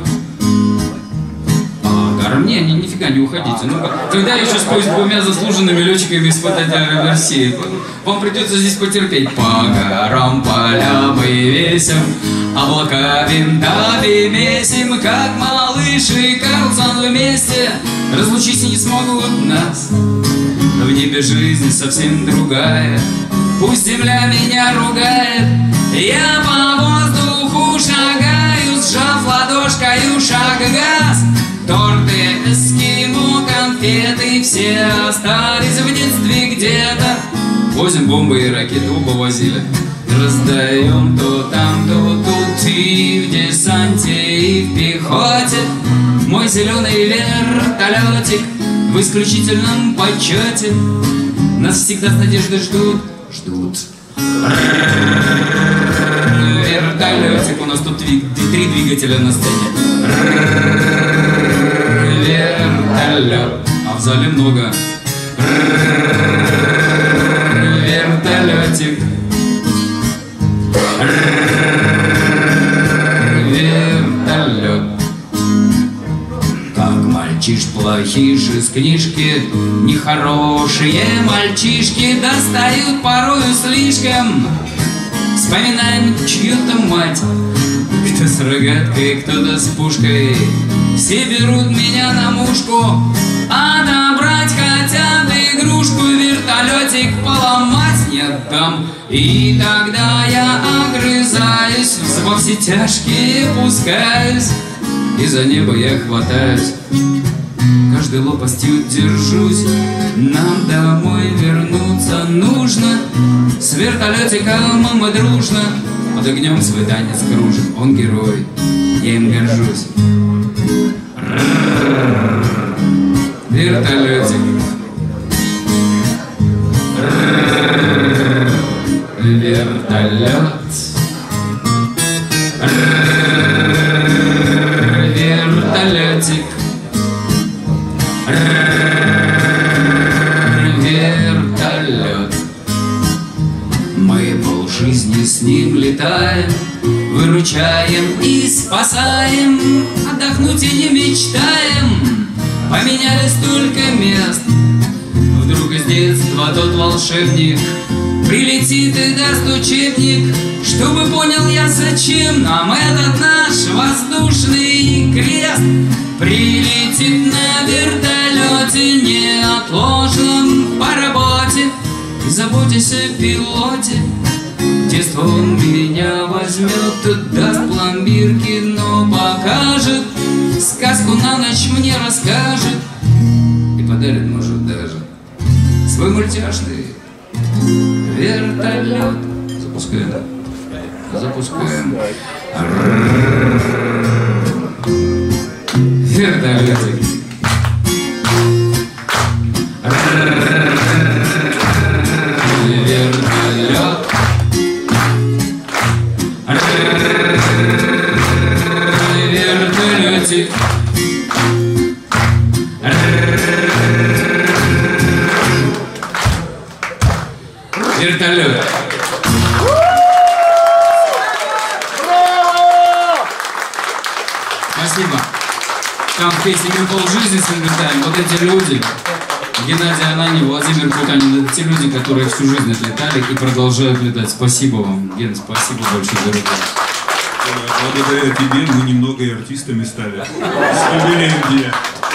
[SPEAKER 2] Не, нифига не уходите. Ну-ка, когда я еще спою с двумя заслуженными летчиками испытателями России, вам придется здесь потерпеть. По горам, полям и весим, облака винтами месим, как малыш и Карлсон вместе. Разлучить не смогут нас. В небе жизнь совсем другая. Пусть земля меня ругает, я по воздуху шагаю, сжав ладошкою шаг газ. Торты, эскимо, конфеты все остались в детстве где-то. Возим бомбы и ракеты, оба возили. Раздаем то там, то тут, и в десанте, и в пехоте. Мой зеленый вертолетик в исключительном почете. Нас всегда с надеждой ждут. Вертолетик, у нас тут 3 двигателя на сцене. Вертолет, а в зале много. Вертолетик. Вертолет. Как мальчиш плохиш из книжки, нехорошие мальчишки достают порою слишком. Вспоминаем чью-то мать, кто с рогаткой, кто-то с пушкой. Все берут меня на мушку, а добрать хотят игрушку. Вертолетик поломать не дам, и тогда я огрызаюсь, во все тяжкие пускаюсь, и за небо я хватаюсь. Каждой лопастью держусь, нам домой вернуться нужно. С вертолетиком мы дружно под огнем свой танец кружим. Он герой, я им горжусь. Вертолетик. Вертолет. Вертолетик. Вертолет. Мы полжизни с ним летаем, выручаем и спасаем, отдохнуть и не мечтаем. Поменяли столько мест. Вдруг из детства тот волшебник прилетит и даст учебник, чтобы понял я, зачем нам этот наш воздушный крест. Прилетит на вертолете неотложном по работе, и заботясь о пилоте. Детство он меня возьмет, даст пломбирки, но покажет, сказку на ночь мне расскажет и подарит, может, даже свой мультяшный вертолет. Запускаем. Запускаем. Вертолетик. Вертолет. Вертолетик. Вертолет. Спасибо. Там в песне «Мы полжизни» с летаем. Вот эти люди, Геннадий Ананин, Владимир Кутанин, это те люди, которые всю жизнь отлетали и продолжают летать. Спасибо вам, Ген, спасибо большое, дорогой.
[SPEAKER 5] Благодаря тебе мы немного и артистами стали. С юбилеем тебя.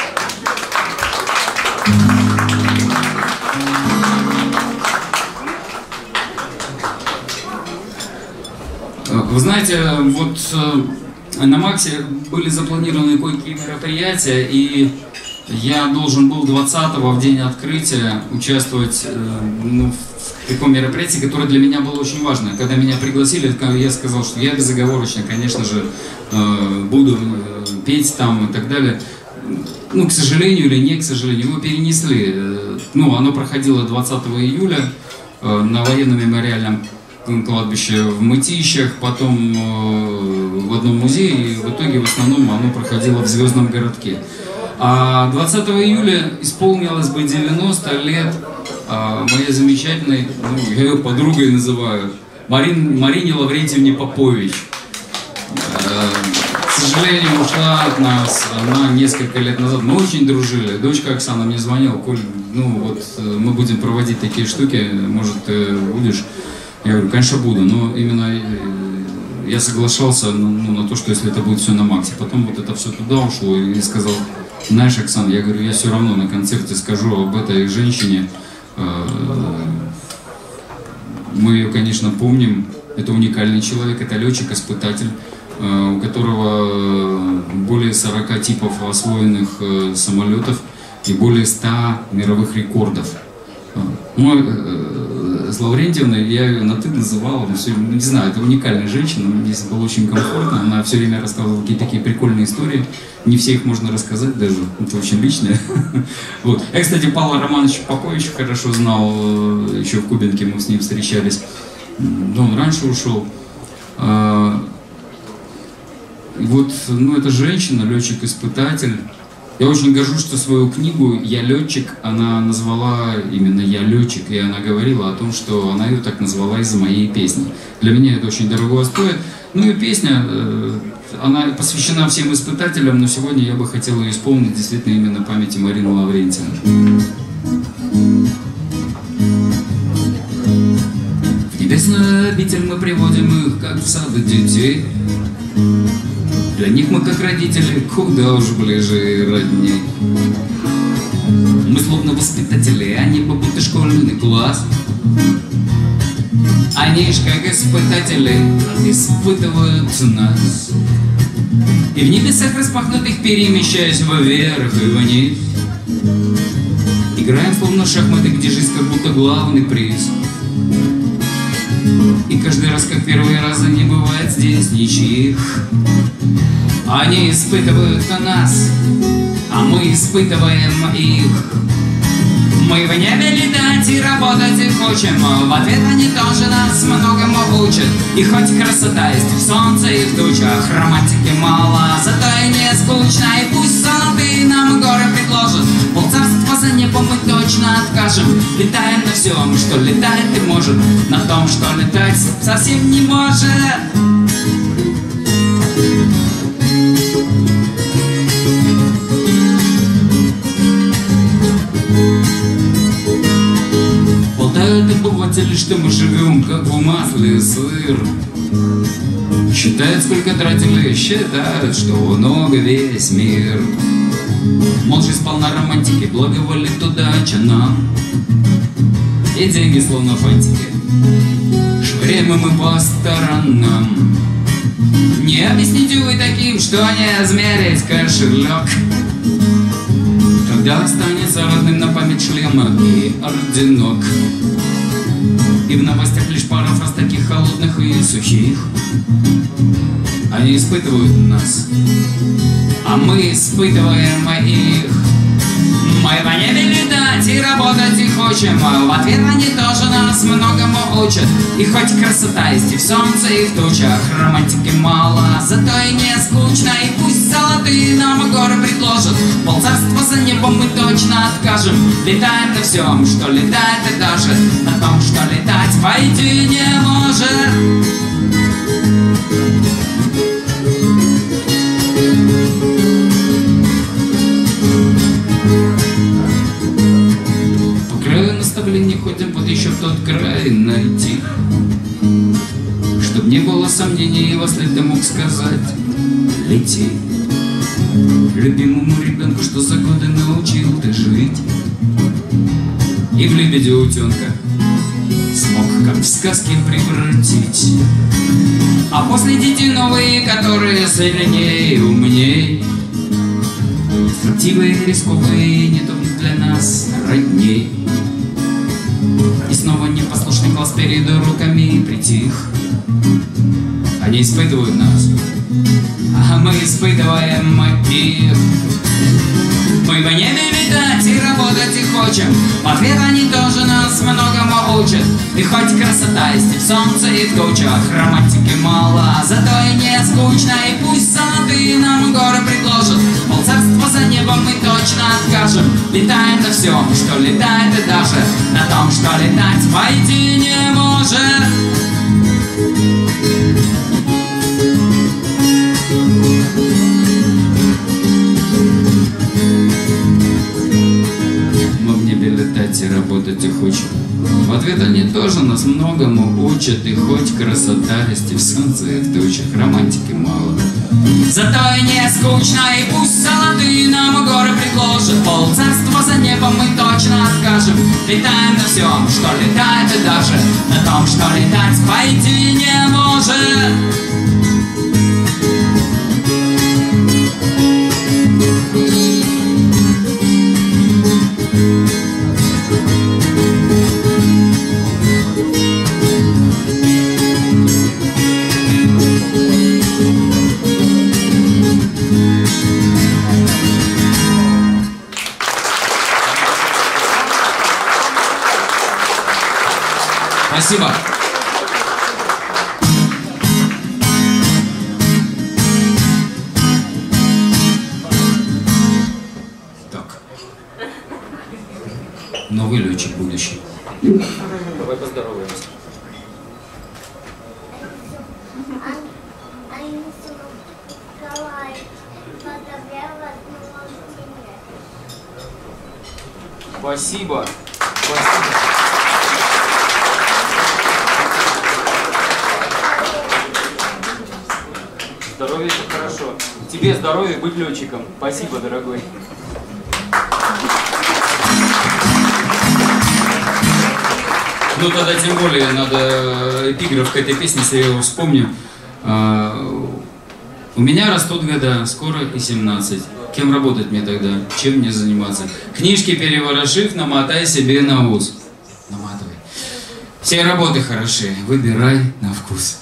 [SPEAKER 1] Вы знаете, вот на Максе были запланированы кое-какие мероприятия, и я должен был 20-го, в день открытия, участвовать в таком мероприятии, которое для меня было очень важно. Когда меня пригласили, я сказал, что я безоговорочно, конечно же, буду петь там и так далее. Ну, к сожалению или не к сожалению, его перенесли. Ну, оно проходило 20 июля на военно-мемориальном кладбище в Мытищах, потом в одном музее, и в итоге в основном оно проходило в Звездном городке. А 20 июля исполнилось бы 90 лет моей замечательной, ну, я ее подругой называю, Марине Лаврентьевне Попович. К сожалению, ушла от нас она несколько лет назад. Мы очень дружили. Дочка Оксана мне звонила: Коль, ну вот мы будем проводить такие штуки, может, ты будешь? Я говорю, конечно, буду, но именно я соглашался на то, что если это будет все на Максе. Потом вот это все туда ушло, и сказал: знаешь, Оксан, я говорю, я все равно на концерте скажу об этой женщине. Мы ее, конечно, помним. Это уникальный человек, это летчик-испытатель, у которого более 40 типов освоенных самолетов и более 100 мировых рекордов. С Лаврентьевной я ее на «ты» называл, не знаю, это уникальная женщина, мне здесь было очень комфортно, она все время рассказывала какие-то такие прикольные истории, не все их можно рассказать даже, это очень личное. Вот. Я, кстати, Павла Романовича Поповича хорошо знал, еще в Кубинке мы с ним встречались, он раньше ушел. И вот, ну, эта женщина, летчик-испытатель. Я очень горжусь, что свою книгу «Я летчик» она назвала именно «Я летчик», и она говорила о том, что она ее так назвала из-за моей песни. Для меня это очень дорого стоит. Ну и песня, она посвящена всем испытателям, но сегодня я бы хотел ее исполнить действительно именно памяти Марины Лаврентьевны. В небесную обитель мы приводим их, как в сад детей. Для них мы, как родители, куда уж ближе и родней. Мы словно воспитатели, они будто школьный класс. Они ж как испытатели испытывают нас. И в небесах распахнутых перемещаясь вверх и вниз. Играем словно шахматы, где жизнь как будто главный приз. И каждый раз, как первые разы, не бывает здесь ничьих. Они испытывают нас, а мы испытываем их. Мы в небе летать и работать и хочем. В ответ они тоже нас многому учат. И хоть красота есть в солнце и в тучах, романтики мало, зато и не скучно. И пусть золотые нам горы предложат, полцарства за небом мы точно откажем. Летаем на всем, что летает и может, на том, что летать совсем не может. Болтают обыватели, что мы живем как в масле сыр. Считают, сколько тратили, считают, что много весь мир. Молча сполна романтики, благоволит удача нам. И деньги словно фантики, швыряем мы по сторонам. Не объясните вы таким, что не измерить кошелек, когда останется родным на память шлема и орденок.
[SPEAKER 2] И в новостях лишь пара фраз таких холодных и сухих. Они испытывают нас, а мы испытываем их. Мы по небе летать и работать и хотим. В ответ они тоже нас многому учат. И хоть красота есть и в солнце, и в тучах, романтики мало, зато и не скучно. И пусть золотые нам горы предложат, полцарства за небом мы точно откажем. Летаем на всем, что летает, и даже на том, что летать пойти не может. Не ходим, вот еще в тот край найти, чтоб не было сомнений, и во след ты мог сказать: лети. Любимому ребенку, что за годы научил ты жить, и в лебедя утенка смог, как в сказке, превратить. А после дети новые, которые сильнее и умней, строптивые, рисковые, не то для нас родней. И снова непослушный класс перед уроками притих. Они испытывают нас, а мы испытываем их. Мы в небе летать и работать и хотим. В ответ они тоже нас многому учат. И хоть красота есть и в солнце, и в тучах, романтики мало, зато и не скучно. И пусть золотые нам горы предложат, полцарства за небом мы точно откажем. Летаем на всем, что летает, и даже на том, что летать пойти не может. Летать и работать и хочем. В ответ они тоже нас многому учат. И хоть красота есть и в солнце, и в тучах, романтики мало, зато и не скучно. И пусть золотые нам горы предложат, полцарства за небом мы точно откажем. Летаем на всем, что летает, и даже на том, что летать пойти не может. Спасибо. Так. Новый летчик будущий. Давай поздороваемся. Спасибо. Спасибо. Здоровье — это хорошо. Тебе здоровье быть летчиком. Спасибо, дорогой. Ну тогда тем более надо эпиграф к этой песне, если я его вспомню. У меня растут года, скоро и 17. Кем работать мне тогда? Чем мне заниматься? Книжки переворошив, намотай себе на ус. Наматывай. Все работы хороши, выбирай на вкус.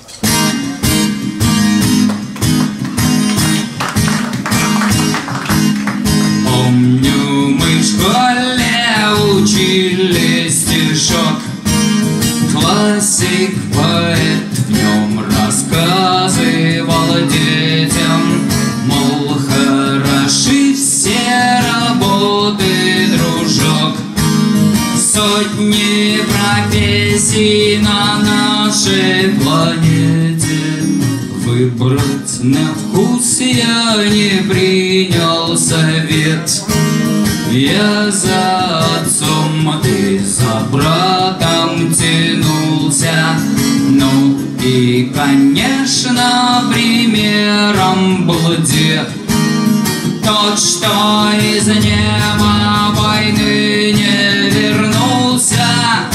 [SPEAKER 2] Помню, мы в школе учили стишок. Классик, поэт в нем рассказывал детям, мол, хороши все работы, дружок. Сотни профессий на нашей планете, выбрать на вкус я не принял совет. Я за отцом, ты за братом тянулся. Ну и, конечно, примером был дед, тот, что из неба войны не вернулся.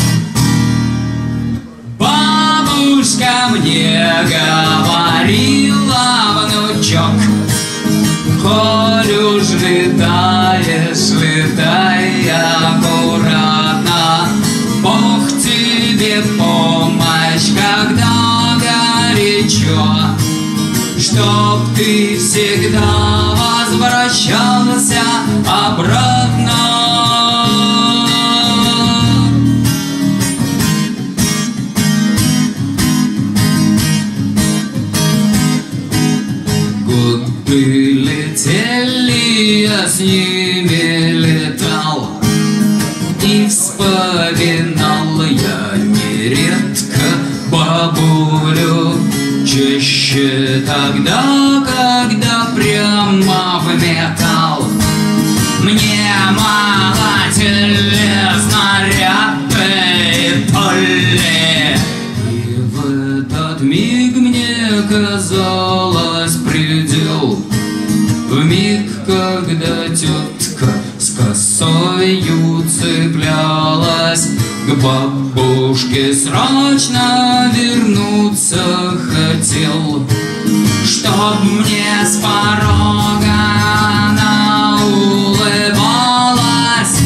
[SPEAKER 2] Бабушка мне говорила, внучок, коль уж летаешь, летай аккуратно, Бог тебе помощь горячо, чтоб ты всегда возвращался обратно. Годы летели, я с ними летал, и вспоминал я нередко бабулю, чаще тогда, когда прямо в металл. Мне мало телесно рябой поле, и в этот миг мне казалось предел. В миг, когда тетка с косою цеплялась к бабушке, срочно вернуться хотел, чтоб мне с порога она улыбалась.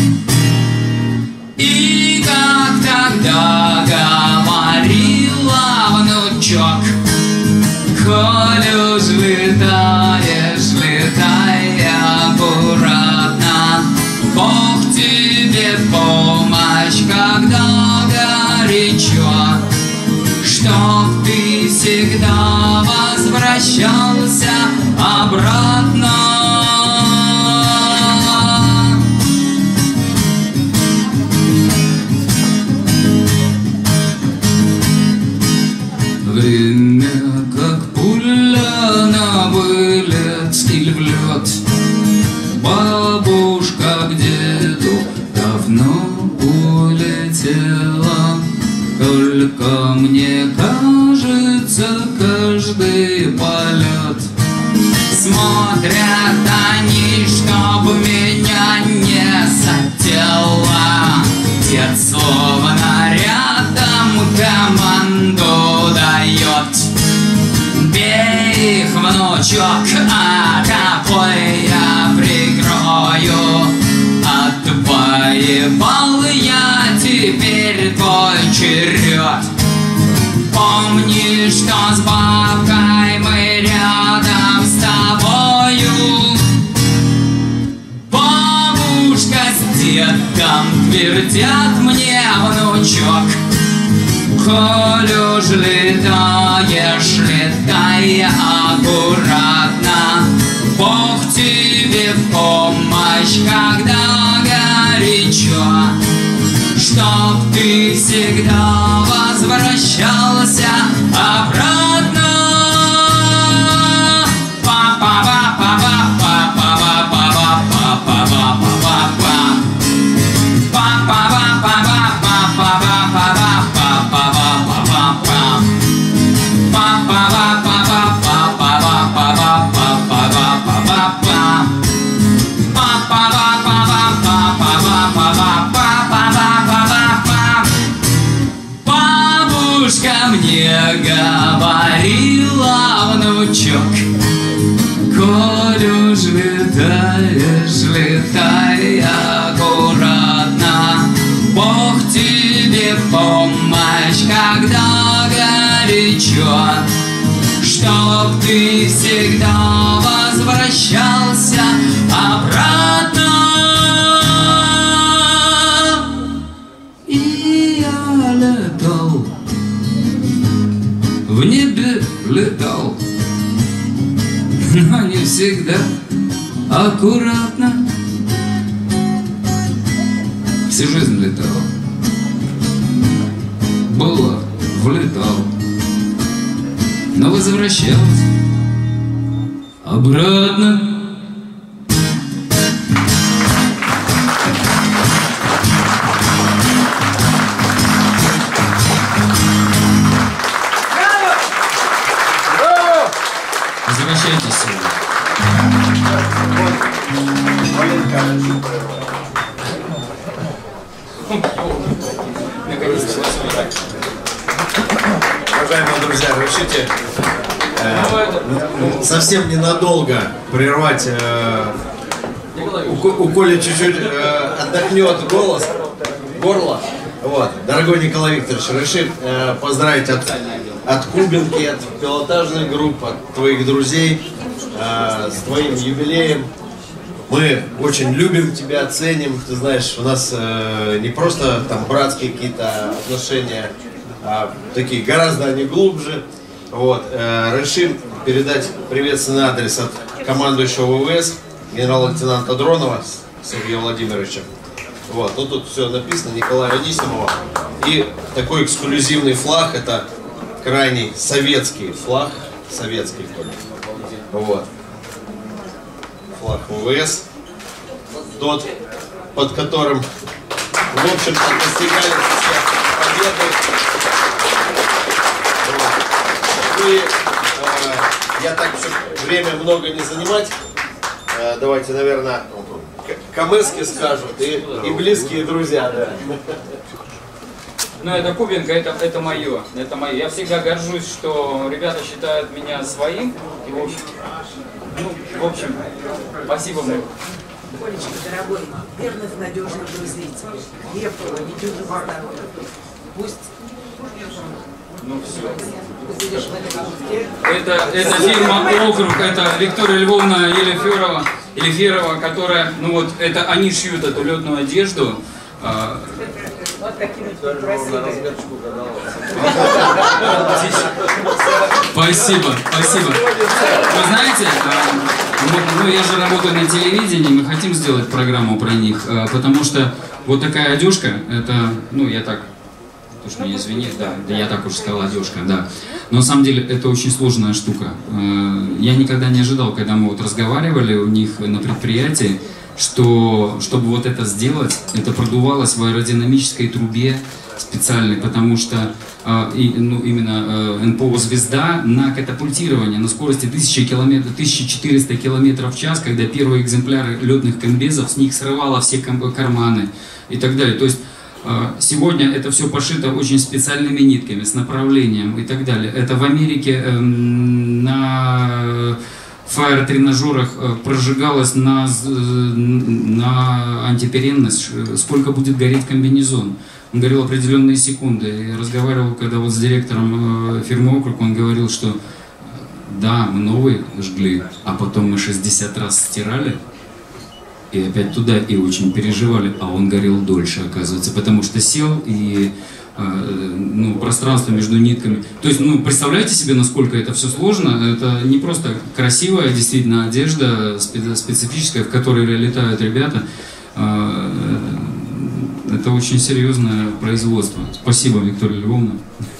[SPEAKER 2] И как тогда говорила внучок: коль уж летаешь, летай аккуратно, Бог тебе в помощь, когда горячо, чтоб ты всегда возвращался обратно. Время как пуля на вылет или в лед. Бабушка к деду давно улетела, только мне кажется, каждый полет смотрят они, чтоб меня не задело. Дед словно рядом команду дает: бей их, внучок, а тобой я прикрою. Отвоевал я, теперь твой черед. Помни, что с бабкой мы рядом с тобою. Бабушка с дедом твердят мне: внучок, коль уж летаешь, летай аккуратно, Бог тебе в помощь, когда горячо, чтоб ты всегда возвращался обратно. Бабушка мне говорила: внучок, коль уж летаешь, летай аккуратно, Бог тебе в помощь, когда горячо, чтоб ты всегда возвращался обратно. И я летал, в небе летал, но не всегда аккуратно. Всю жизнь летал, было, влетал, но возвращался обратно. Возвращайтесь сюда.
[SPEAKER 6] Уважаемые друзья, разрешите совсем ненадолго прервать, у Коли чуть-чуть отдохнет горло. Вот. Дорогой Николай Викторович, решит поздравить от от Кубинки, от пилотажной группы, от твоих друзей, с твоим юбилеем. Мы очень любим тебя, ценим. Ты знаешь, у нас не просто там братские какие-то отношения, а такие гораздо они глубже. Вот. Решим передать приветственный адрес от командующего ВВС генерал-лейтенанта Дронова Сергея Владимировича. Вот. Ну тут все написано, Николая Анисимова. И такой эксклюзивный флаг, это крайний советский флаг, советский. Вот. Флаг ВВС, тот, под которым, в общем-то, достигали все победы. Вот. И я так все время много не занимать. Давайте, наверное, камэски скажут и близкие друзья. Да.
[SPEAKER 7] Ну, это Кубинка, это мое. Я всегда горжусь, что ребята считают меня своим. И, в общем, спасибо мне.
[SPEAKER 8] Колечка, дорогой, верных, надежных друзей тебе. Крепкого, недюжного здоровья. Пусть...
[SPEAKER 7] Ну все.
[SPEAKER 8] Это
[SPEAKER 7] фирма «Округ», это Виктория Львовна Елеферова, которая, ну вот, это они шьют эту летную одежду.
[SPEAKER 8] Вот такие вот красивые.
[SPEAKER 1] Спасибо. Вы знаете, я же работаю на телевидении, мы хотим сделать программу про них, потому что вот такая одежка, это, я так, уж меня извини, да, я так уж сказал, одежка, да. Но на самом деле это очень сложная штука. Я никогда не ожидал, когда мы вот разговаривали у них на предприятии, что чтобы вот это сделать, это продувалось в аэродинамической трубе специальной, потому что именно НПО «Звезда» на катапультирование на скорости 1400 км в час, когда первые экземпляры летных комбезов, с них срывало все карманы и так далее. То есть сегодня это все пошито очень специальными нитками, с направлением и так далее. Это в Америке на фаер-тренажерах прожигалось на антиперенность, сколько будет гореть комбинезон. Он говорил определенные секунды. Я разговаривал, когда вот с директором фирмы «Округ», он говорил, что да, мы новый жгли, а потом мы 60 раз стирали, и опять туда, и очень переживали, а он горел дольше, оказывается, потому что сел и пространство между нитками. То есть, представляете себе, насколько это все сложно. Это не просто красивая, действительно, одежда специфическая, в которой летают ребята. Это очень серьезное производство. Спасибо, Виктория Львовна.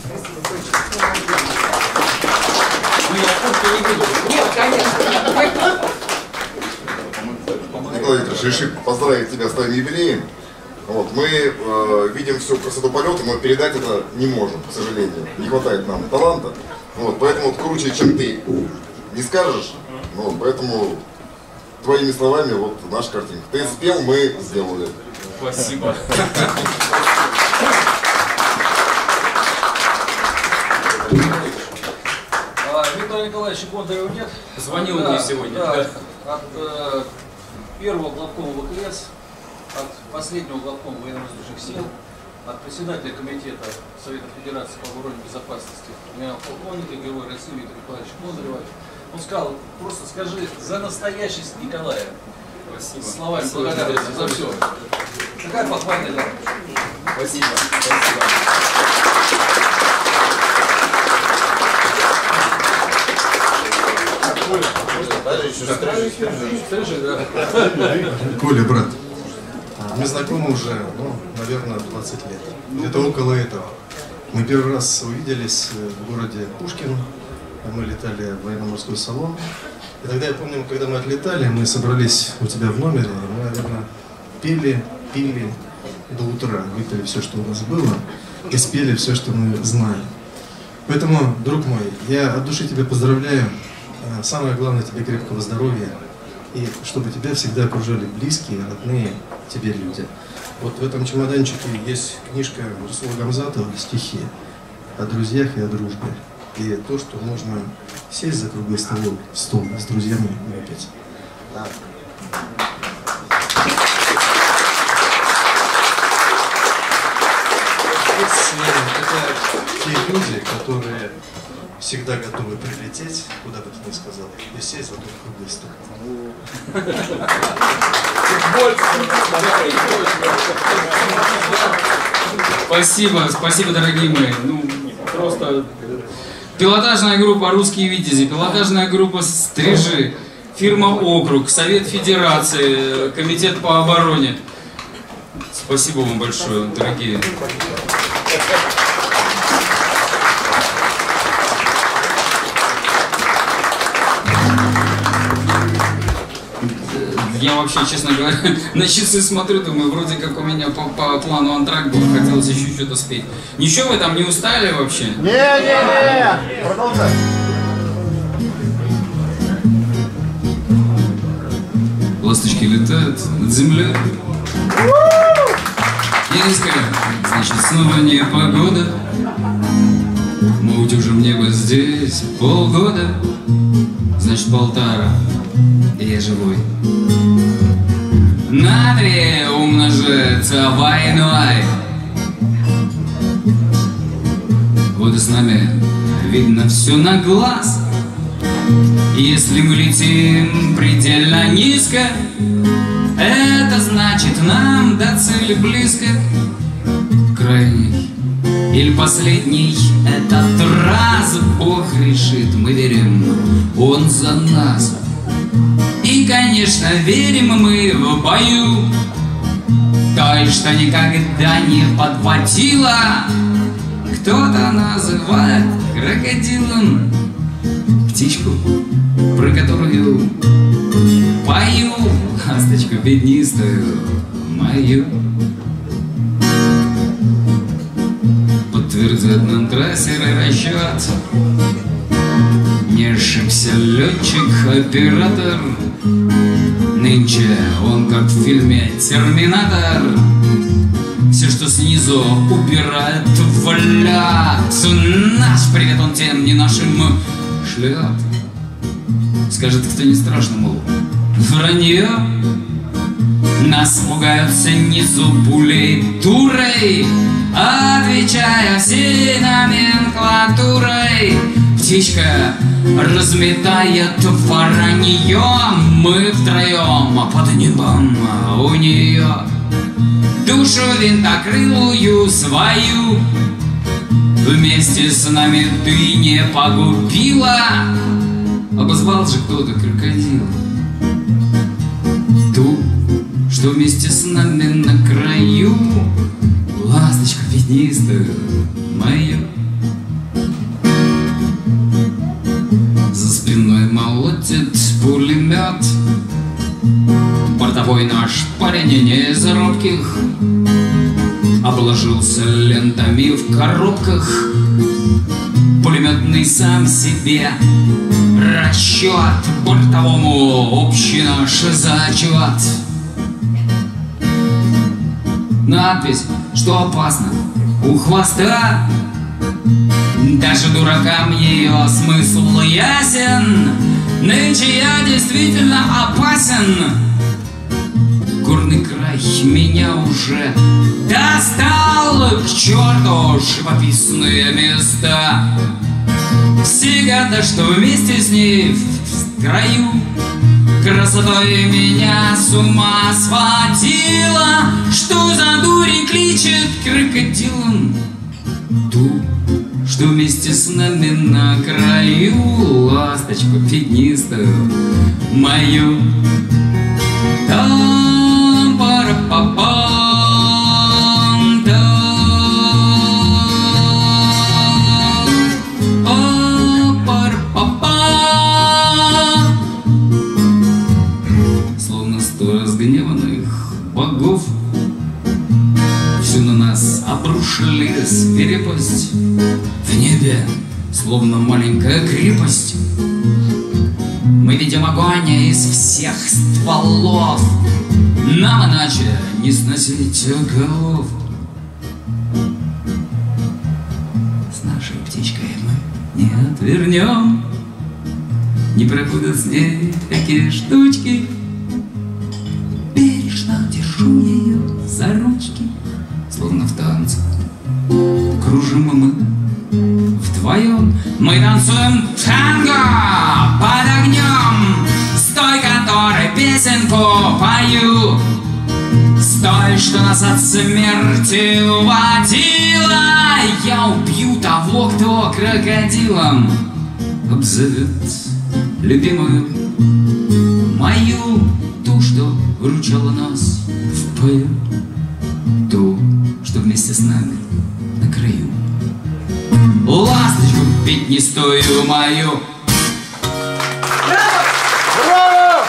[SPEAKER 9] Николай Викторович, решил поздравить тебя с твоим юбилеем. Вот, мы видим всю красоту полета, но передать это не можем, к сожалению. Не хватает нам таланта. Вот, поэтому вот круче, чем ты, не скажешь. Вот, поэтому твоими словами вот наша картинка. Ты спел, мы сделали.
[SPEAKER 7] Спасибо.
[SPEAKER 10] Виктора Николаевича Бондарева нет.
[SPEAKER 7] Звонил мне сегодня.
[SPEAKER 10] Да, от первого главкома ВКС, от последнего главкома военно-воздушных сил, от председателя комитета Совета Федерации по обороне и безопасности генерал-полковника, героя России Виктора Николаевича Бондарева. Он сказал, просто скажи за настоящесть Николая.
[SPEAKER 7] Спасибо.
[SPEAKER 10] Словами благодарности за все. Какая похвальная дама.
[SPEAKER 7] Спасибо.
[SPEAKER 11] Коля, брат, мы знакомы уже, наверное, 20 лет. Где-то около этого. Мы первый раз увиделись в городе Пушкин. Мы летали в военно-морской салон. И тогда я помню, когда мы отлетали, мы собрались у тебя в номере, и мы, наверное, пили до утра, выпили все, что у нас было, и спели все, что мы знали. Поэтому, друг мой, я от души тебя поздравляю. Самое главное, тебе крепкого здоровья, и чтобы тебя всегда окружали близкие, родные тебе люди. Вот в этом чемоданчике есть книжка Расула Гамзатова «Стихи» о друзьях и о дружбе. И то, что можно сесть за круглый стол с друзьями и выпить. Это те люди, которые всегда готовы прилететь, куда бы ты ни сказал, и сесть за тот круглый стол.
[SPEAKER 1] Спасибо, спасибо, дорогие мои. Ну, просто пилотажная группа «Русские Витязи», пилотажная группа «Стрижи», фирма «Округ», Совет Федерации, Комитет по обороне. Спасибо вам большое, дорогие. Я вообще, честно говоря, на часы смотрю, думаю, вроде как у меня по плану антракт был, хотелось еще что-то спеть. Ничего, вы там не устали вообще?
[SPEAKER 12] Не, продолжай.
[SPEAKER 1] Ласточки летают над землей. Я не скажу, значит, снова не погода. Мы утюжим небо здесь полгода. Значит, полтора, и я живой. На 2 умножается войной. Вот и с нами видно все на глаз. Если мы летим предельно низко, это значит, нам до цели близко. Крайний или последний этот раз Бог решит, мы верим, Он за нас. И, конечно, верим мы в бою той, что никогда не подводила. Кто-то называет крокодилом птичку, про которую пою, ласточку пятнистую мою. Подтвердят нам трассеры расчет. Не ошибся летчик-оператор. Нынче он как в фильме «Терминатор». Все, что снизу, убирает в лед. Наш привет он тем не нашим шлет. Скажет, кто не страшно, мол, вранье. Нас пугают снизу пулей дурой, отвечая всей номенклатурой. Птичка разметает воронье. Мы втроем под небом у нее. Душу винтокрылую свою вместе с нами ты не погубила. Обозвал же кто-то крокодила ту, что вместе с нами на краю, ласточку пятнистую мою. За спиной молотит пулемет. Бортовой наш парень не из робких, обложился лентами в коробках. Пулеметный сам себе расчет, бортовому общий наш зачет. Надпись, что опасно у хвоста. Даже дуракам ее смысл ясен. Нынче я действительно опасен. Горный край меня уже достал. К черту живописные места. Всегда, что вместе с ней в краю красотой меня с ума сводила. Что за дурень кличет крокодилом ту, что вместе с нами на краю, ласточку пятнистую мою. Там пара папа. Богов всю на нас обрушили свирепость. В небе словно маленькая крепость. Мы видим огонь из всех стволов. Нам иначе не сносить голов. С нашей птичкой мы не отвернем. Не проходят с ней такие штучки. Бережно держу ее за ручки, словно в танце.
[SPEAKER 2] поют. Мы танцуем танго под огнем, с той, которой песенку пою, с той, что нас от смерти уводила. Я убью того, кто крокодилом обзовет любимую мою, ту, что выручала нас в бою, ту, что вместе с нами на краю. Ласточку пить не стою мою.
[SPEAKER 12] Браво!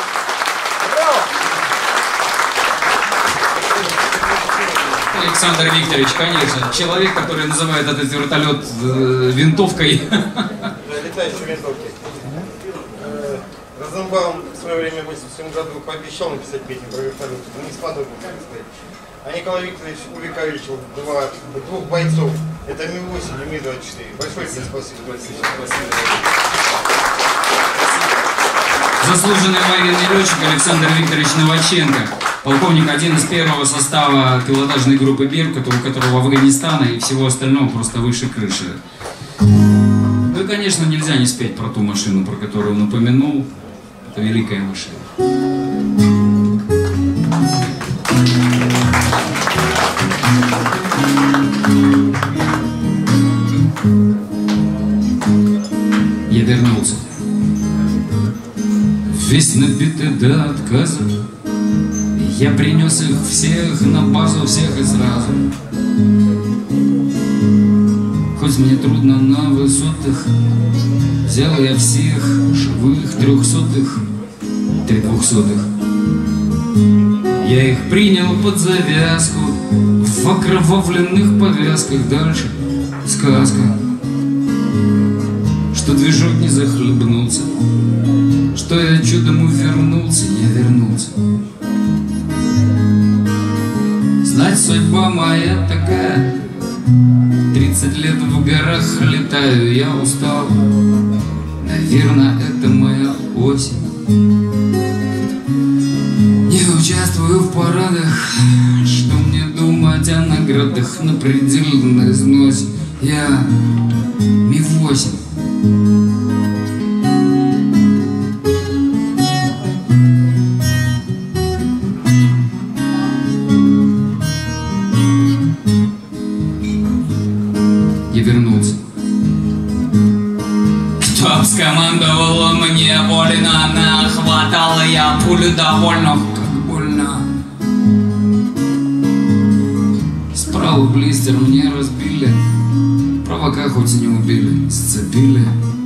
[SPEAKER 2] Александр Викторович, конечно, человек, который называет этот вертолет винтовкой.
[SPEAKER 13] Летающей винтовки. Розенбаум в свое время в 1987 году пообещал написать песню про вертолет, но не сподобился. А Николай Викторович увековечил двух бойцов. Это Ми-8 и Ми-24. Большое тебе спасибо. Спасибо.
[SPEAKER 2] Заслуженный военный летчик Александр Викторович Новаченко, полковник, один из первого состава пилотажной группы «Беркут», у которого Афганистана и всего остального просто выше крыши. Ну и, конечно, нельзя не спеть про ту машину, про которую он упомянул. Это великая машина. Я вернулся. Весь набитый до отказа. Я принес их всех на базу, всех и сразу. Хоть мне трудно на высотах, взял я всех живых 300-х, 300-х. Я их принял под завязку, в окровавленных повязках. Дальше сказка, что движок не захлебнулся, что я чудом увернулся, не вернулся. Знать, судьба моя такая. 30 лет в горах летаю, я устал. Наверное, это моя осень. Не участвую в парадах, что мне думать о наградах на предельном износе. Я Ми-8. Я вернулся. Кто б скомандовал мне больно, нахватал я пулю довольно, как больно. Справа блистер мне разбили, провока хоть и не убили, сцепили.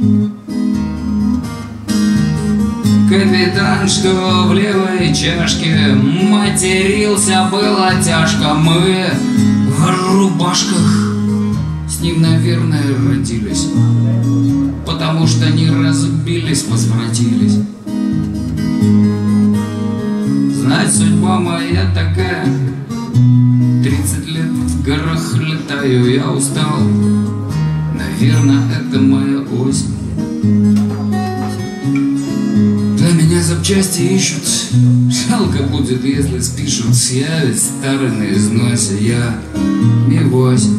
[SPEAKER 2] Капитан, что в левой чашке, матерился, было тяжко. Мы в рубашках с ним, наверное, родились, потому что не разбились, возвратились. Знать, судьба моя такая. 30 лет в горах летаю, я устал. Наверное, это моя осень. Для меня запчасти ищут. Жалко будет, если спишут. Я ведь старый на износе. Я Ми-8.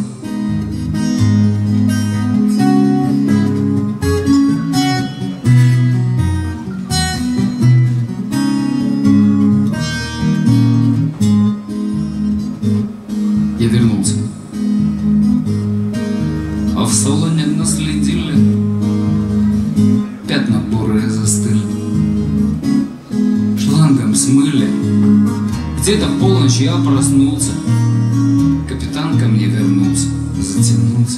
[SPEAKER 2] Я вернулся. А в салоне наследили. Пятна бурые застыли. Шлангом смыли. Где-то в полночь я проснулся. Капитан ко мне вернулся. Затянулся.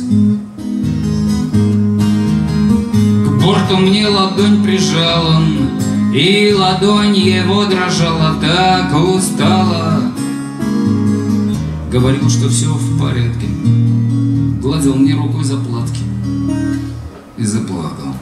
[SPEAKER 2] К борту мне ладонь прижал он, и ладонь его дрожала, так устала. Говорил, что все в порядке. Гладил мне рукой заплатки и заплакал.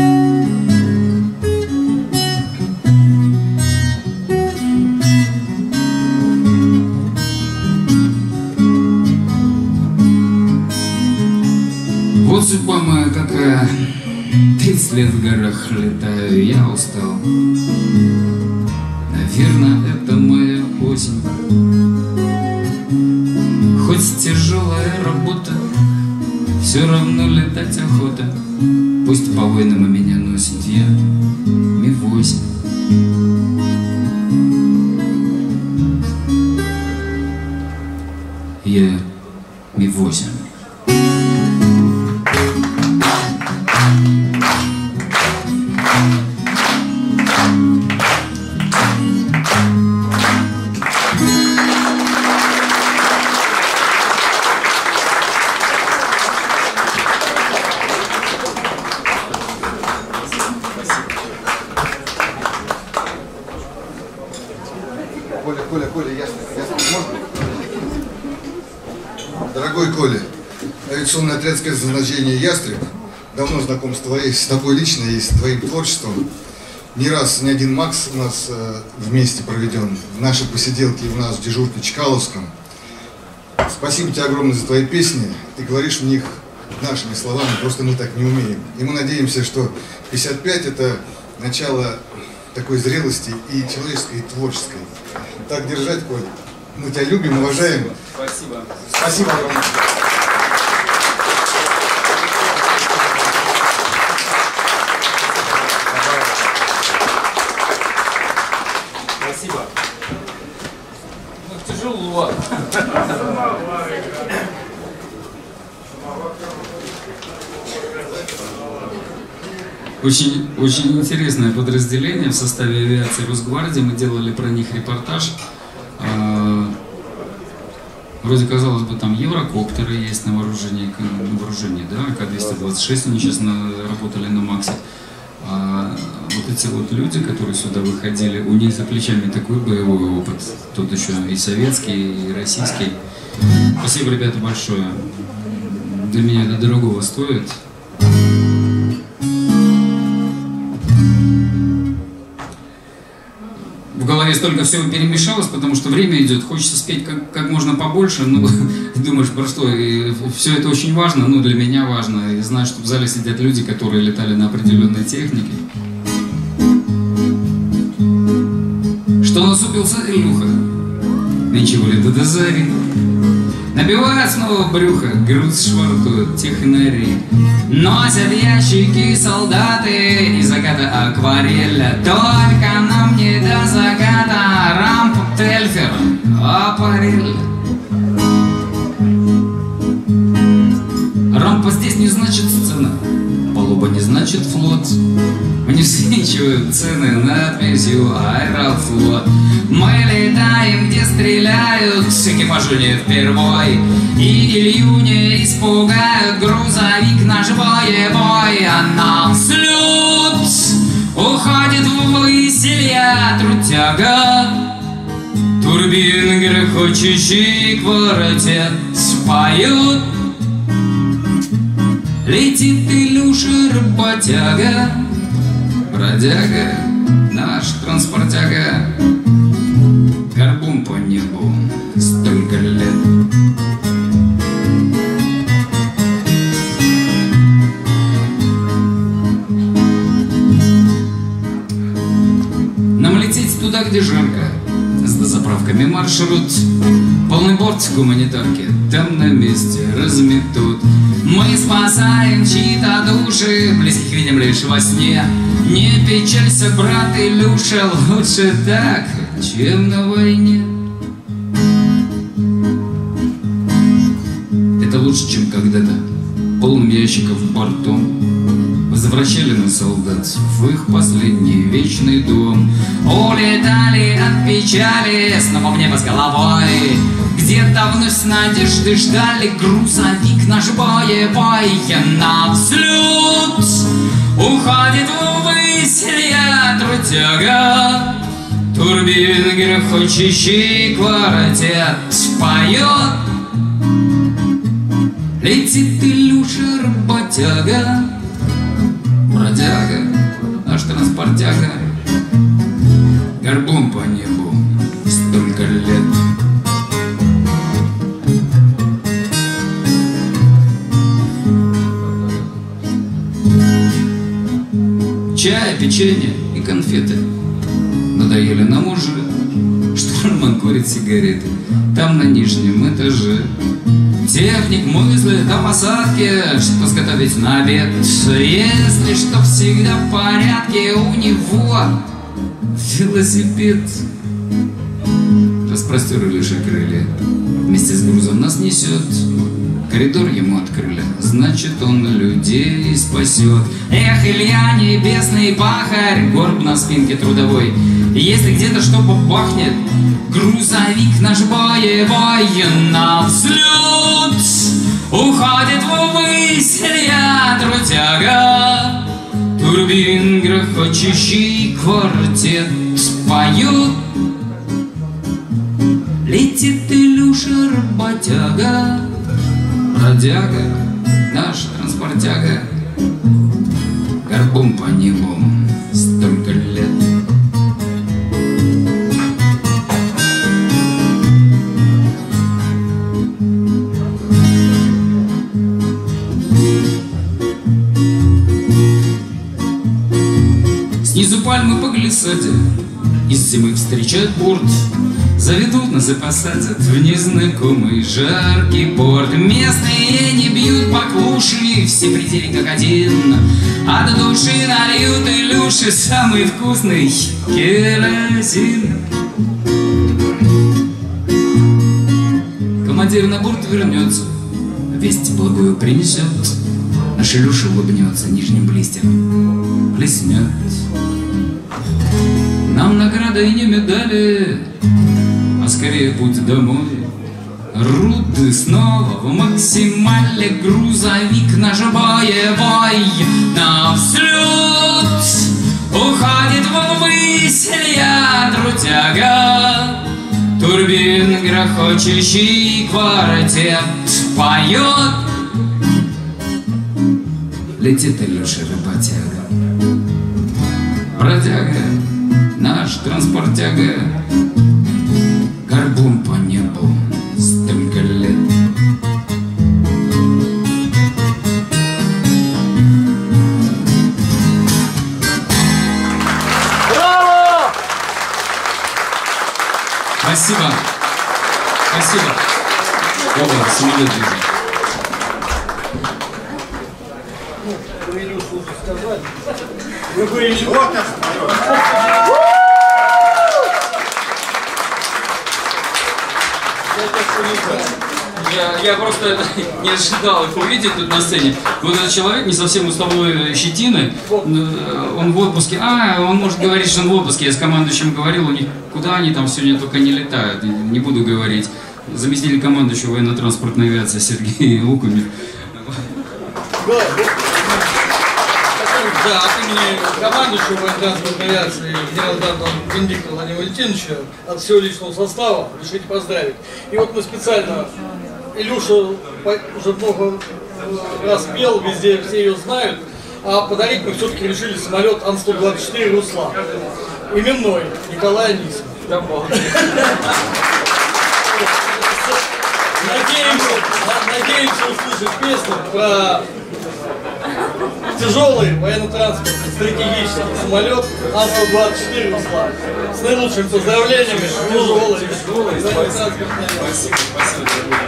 [SPEAKER 2] Вот судьба моя какая. 30 лет в горах летаю, я устал. Наверное, это моя осень. Хоть тяжелая работа, все равно летать охота. Пусть по войнам и меня носит я Ми-8. Я Ми-8.
[SPEAKER 14] Коля, ясно, можно? Дорогой Коля, авиационное отрядское назначение «Ястреб» давно знаком с тобой лично и с твоим творчеством. Не раз, ни один МАКС у нас вместе проведен, в нашей посиделке у нас в дежурке Чкаловском. Спасибо тебе огромное за твои песни. Ты говоришь в них нашими словами, просто мы так не умеем. И мы надеемся, что 55 – это начало такой зрелости и человеческой, и творческой. Так держать, Коль. Мы тебя любим, уважаем.
[SPEAKER 7] Спасибо.
[SPEAKER 14] Спасибо огромное.
[SPEAKER 7] Спасибо. Ну, тяжело.
[SPEAKER 2] Очень интересное подразделение в составе авиации Росгвардии. Мы делали про них репортаж. Вроде, казалось бы, там еврокоптеры есть на вооружении, да, К-226, они сейчас работали на МАКСе. А вот эти вот люди, которые сюда выходили, у них за плечами такой боевой опыт. Тут еще и советский, и российский. Спасибо, ребята, большое. Для меня это дорогого стоит. В голове столько всего перемешалось, потому что время идет, хочется спеть как можно побольше, ну, думаешь, про что, и все это очень важно, ну, для меня важно, и знаю, что в зале сидят люди, которые летали на определенной технике. Что насупился Илюха, нынче вылет до зари, набивает снова брюхо, груз швартуют технари. Носят ящики солдаты из заката аквареля. Только нам не до заката рампу Тельфер аппарель. Рампа здесь не значит сцена, палуба не значит флот. Мы не взвинчиваем цены надписью Аэрофлот. Мы летаем, где стреляют, экипажу не впервой. И Илью не испугают, грузовик наш боевой. А нам слет уходит ввысь Илья Трутяга. Турбин грохочущий квартет поют. Летит Илюша работяга, бродяга, наш транспортяга, горбун по небу столько лет. Нам лететь туда, где жарко, с дозаправками маршрут. Полный борт гуманитарки там на месте разметут. Мы спасаем чьи-то души, близких видим лишь во сне. Не печалься, брат Илюша, лучше так, чем на войне. Это лучше, чем когда-то полным ящиков бортом возвращали на солдат в их последний вечный дом. Улетали от печали снова в небо с головой. Где-то вновь с надеждой ждали грузовик наш боевой. На взлет уходит ввысь Илья Трутяга. Турбин грохочущий квартет поет. Летит Илюша работяга, бродяга, наш транспортяга, горбун по небу столько лет. Чай, печенье и конфеты надоели нам уже. Что штурман курит сигареты. Там на нижнем этаже техник мыслит о посадке, что сготовить на обед. Если что всегда в порядке, у него велосипед. Распростер Илюша крылья, вместе с грузом нас несет. Коридор ему открыли, значит он людей спасет. Эх, Илья, небесный пахарь, горб на спинке трудовой. Если где-то что попахнет, грузовик наш боевой на взлет уходит ввысь Илья трудяга. Турбин грохочущий квартет поет. Летит Илюша работяга, бродяга, наш транспортяга, горбом по небу столько лет. Снизу пальмы по глиссаде, из зимы встречают борт. Заведут нас и посадят в незнакомый жаркий порт. Местные не бьют поклуши, все пределы как один. От души нальют Илюши самый вкусный керосин. Командир на борт вернется, весть благую принесет. Наш Илюша улыбнется, нижним листьем плеснет. Нам награда и не медали, а скорее путь домой. Руды снова в максимале, грузовик наш боевой на взлет уходит ввысь Илья трудяга. Турбин грохочущий квартет поет. Летит Илюша работяга, бродяга, наш транспортяга, горбом по небу столько лет.
[SPEAKER 12] Браво!
[SPEAKER 2] Спасибо. Спасибо. Оба, самолет лежит.
[SPEAKER 10] Вы Илюшу уже сказали.
[SPEAKER 3] Вы были вот наш самолет.
[SPEAKER 2] Я просто это не ожидал их увидеть тут на сцене. Вот этот человек не совсем уставной щетины, он в отпуске. Он может говорить, что он в отпуске. Я с командующим говорил, у них куда они там сегодня только не летают, не буду говорить. Заместитель командующего военно-транспортной авиации Сергей Лукумев.
[SPEAKER 10] Да, от имени командующего военно-транспортной авиации генерал-лейтенанта Венедиктова Владимира Валентиновича от всего личного состава решите поздравить. И вот мы специально, Илюша уже много раз пел, везде все ее знают, а подарить мы все-таки решили самолет Ан-124 «Руслан». Именной Николай Анисимов. Надеемся услышать песню про тяжелый военно-транспортный стратегический самолет Ан-124 «Руслан». С наилучшими поздравлениями, тяжелый военно-транспортный.
[SPEAKER 2] Спасибо, спасибо.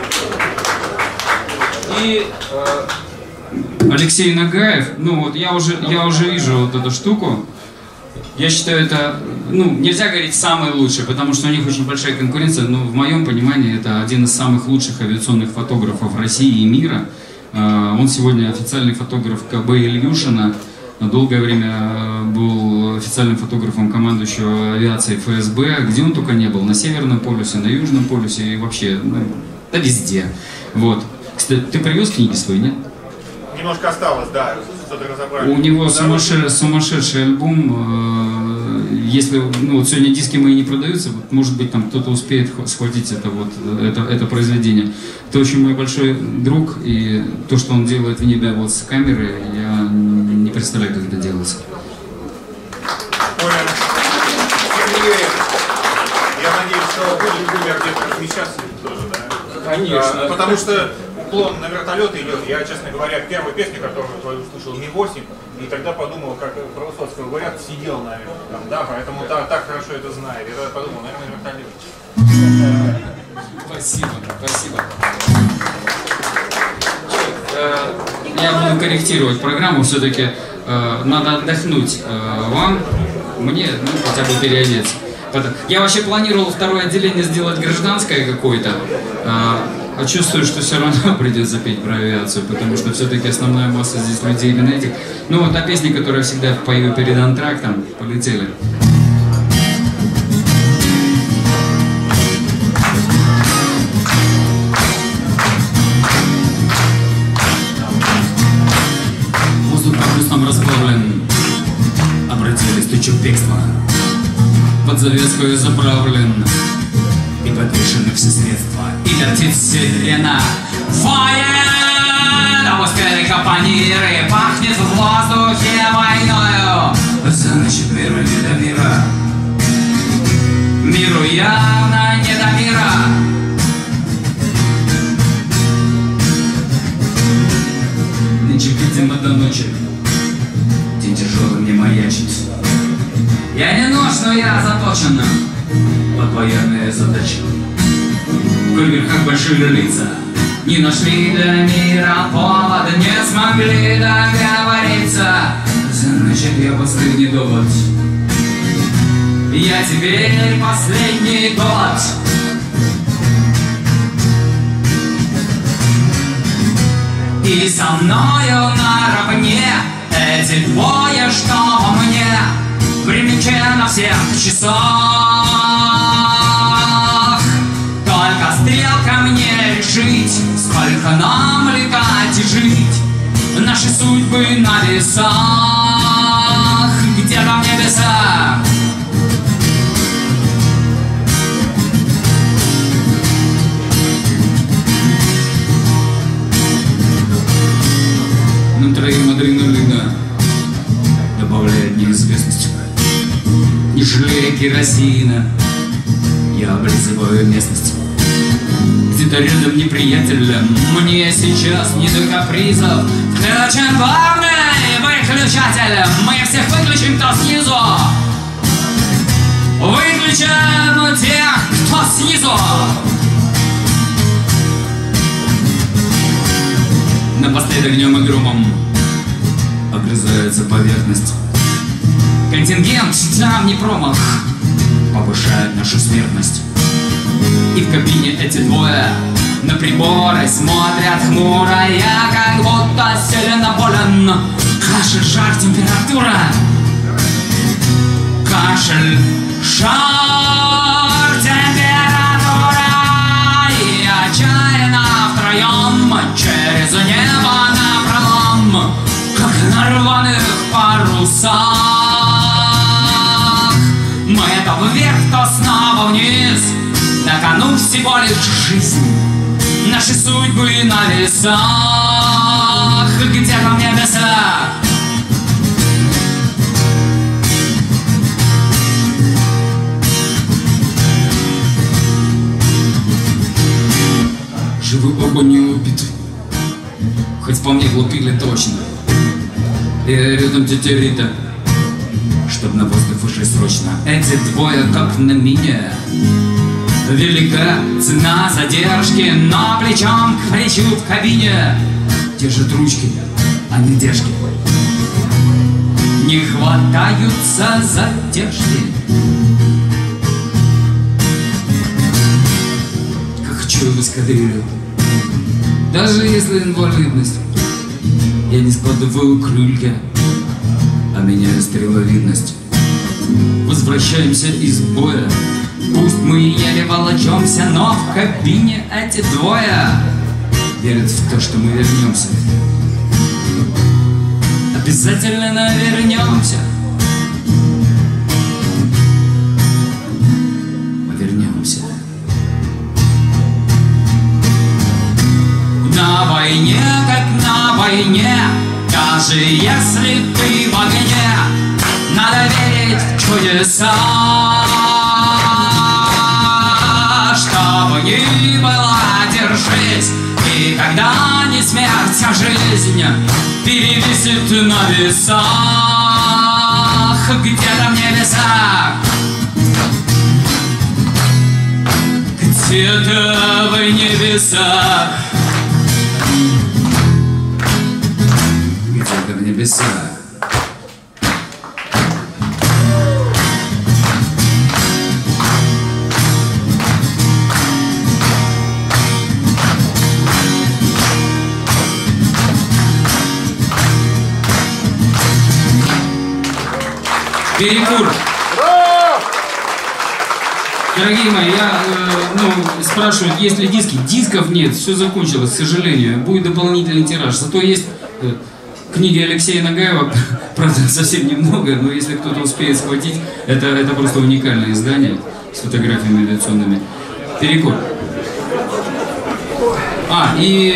[SPEAKER 2] И Алексей Нагаев, ну вот я уже вижу вот эту штуку. Я считаю, это, нельзя говорить самый лучший, потому что у них очень большая конкуренция, но в моем понимании это один из самых лучших авиационных фотографов России и мира. Он сегодня официальный фотограф КБ Ильюшина, долгое время был официальным фотографом командующего авиации ФСБ, где он только не был, на Северном полюсе, на Южном полюсе и вообще, да везде. Вот. Кстати, ты привез книги свои, нет?
[SPEAKER 3] Немножко осталось, да, что-то разобрали.
[SPEAKER 2] У него сумасшедший альбом. Если вот сегодня диски мои не продаются, вот, может быть, там кто-то успеет схватить это произведение. Это очень мой большой друг, и то, что он делает в небе вот с камеры, я не представляю, как это делается.
[SPEAKER 3] Я надеюсь, что были где-то размещаться тоже, да?
[SPEAKER 2] Конечно.
[SPEAKER 3] Потому что
[SPEAKER 15] уклон на вертолет идет. Я, честно говоря, первую песню, которую твою услышал, Ми-8, и тогда подумал, как про Высоцкого говорят, сидел, наверное, там, да, поэтому так хорошо это знает. Я тогда подумал, наверное, вертолет.
[SPEAKER 1] Спасибо, спасибо. Я буду корректировать программу, все-таки надо отдохнуть вам, мне, ну, хотя бы переодеться. Я вообще планировал второе отделение сделать гражданское какое-то, а чувствую, что все равно придется петь про авиацию, потому что все-таки основная масса здесь людей именно этих. Ну вот та песня, которую я всегда пою перед антрактом, полетели. Воздух по грустном расплавлен, обратились тучу бегства. Под завеску заправлен, и подвешены все средства, и летит сирена. Воет! Опускали капониры, пахнет в воздухе войною. За ночь мира не до мира, миру явно не до мира. Нынче, видимо, до ночи день тяжелым не маячит. Я не нож, но я заточен под военные задачи. В верхах большие лица не нашли для мира повода, не смогли договориться. Значит, я последний довод. Я теперь последний довод. И со мною наравне эти двое, что во мне. Времече на всех часах, только стрелка мне решить, сколько нам летать и жить. Наши судьбы на весах, где там небеса. На троим адреналина добавляет неизвестность. Не жалея керосина, я облизываю местность. Где-то рядом неприятель, мне сейчас не до капризов. Включен главный выключатель, мы всех выключим, кто снизу. Выключим тех, кто снизу. Напоследок днем и громом огрызается поверхность. Контингент там не промах, повышает нашу смертность. И в кабине эти двое на приборы смотрят хмуро. Я как будто сильно болен. Кашель, жар, температура. Кашель, жар, температура. И отчаянно втроем через небо напролом, как на рваных парусах. Мы то вверх, то снова вниз, на кону всего лишь жизнь. Наши судьбы на весах, где там небеса. Живы оба не убиты, хоть по мне глупили точно. И рядом тетя Рита, чтоб на воздух вышли срочно. Эти двое как на мине. Велика цена задержки, но плечом к плечу в кабине держат ручки, а не держки. Не хватаются задержки. Как хочу в эскадрилью, даже если инвалидность. Я не складываю крылья, а меняю стреловидность. Возвращаемся из боя. Пусть мы еле волочемся, но в кабине эти двое верят в то, что мы вернемся. Обязательно вернемся. Мы вернемся. На войне, как на войне, даже если ты в огне, надо верить в чудеса. Что бы ни было, держись, и когда
[SPEAKER 2] хотя жизнь перевесит на весах, где-то в небесах, где-то в небесах, где-то в небесах. Перекур. Дорогие мои, я спрашиваю, есть ли диски? Дисков нет, все закончилось, к сожалению. Будет дополнительный тираж. Зато есть книги Алексея Нагаева, правда, совсем немного, но если кто-то успеет схватить, это просто уникальное издание с фотографиями авиационными. Перекур. И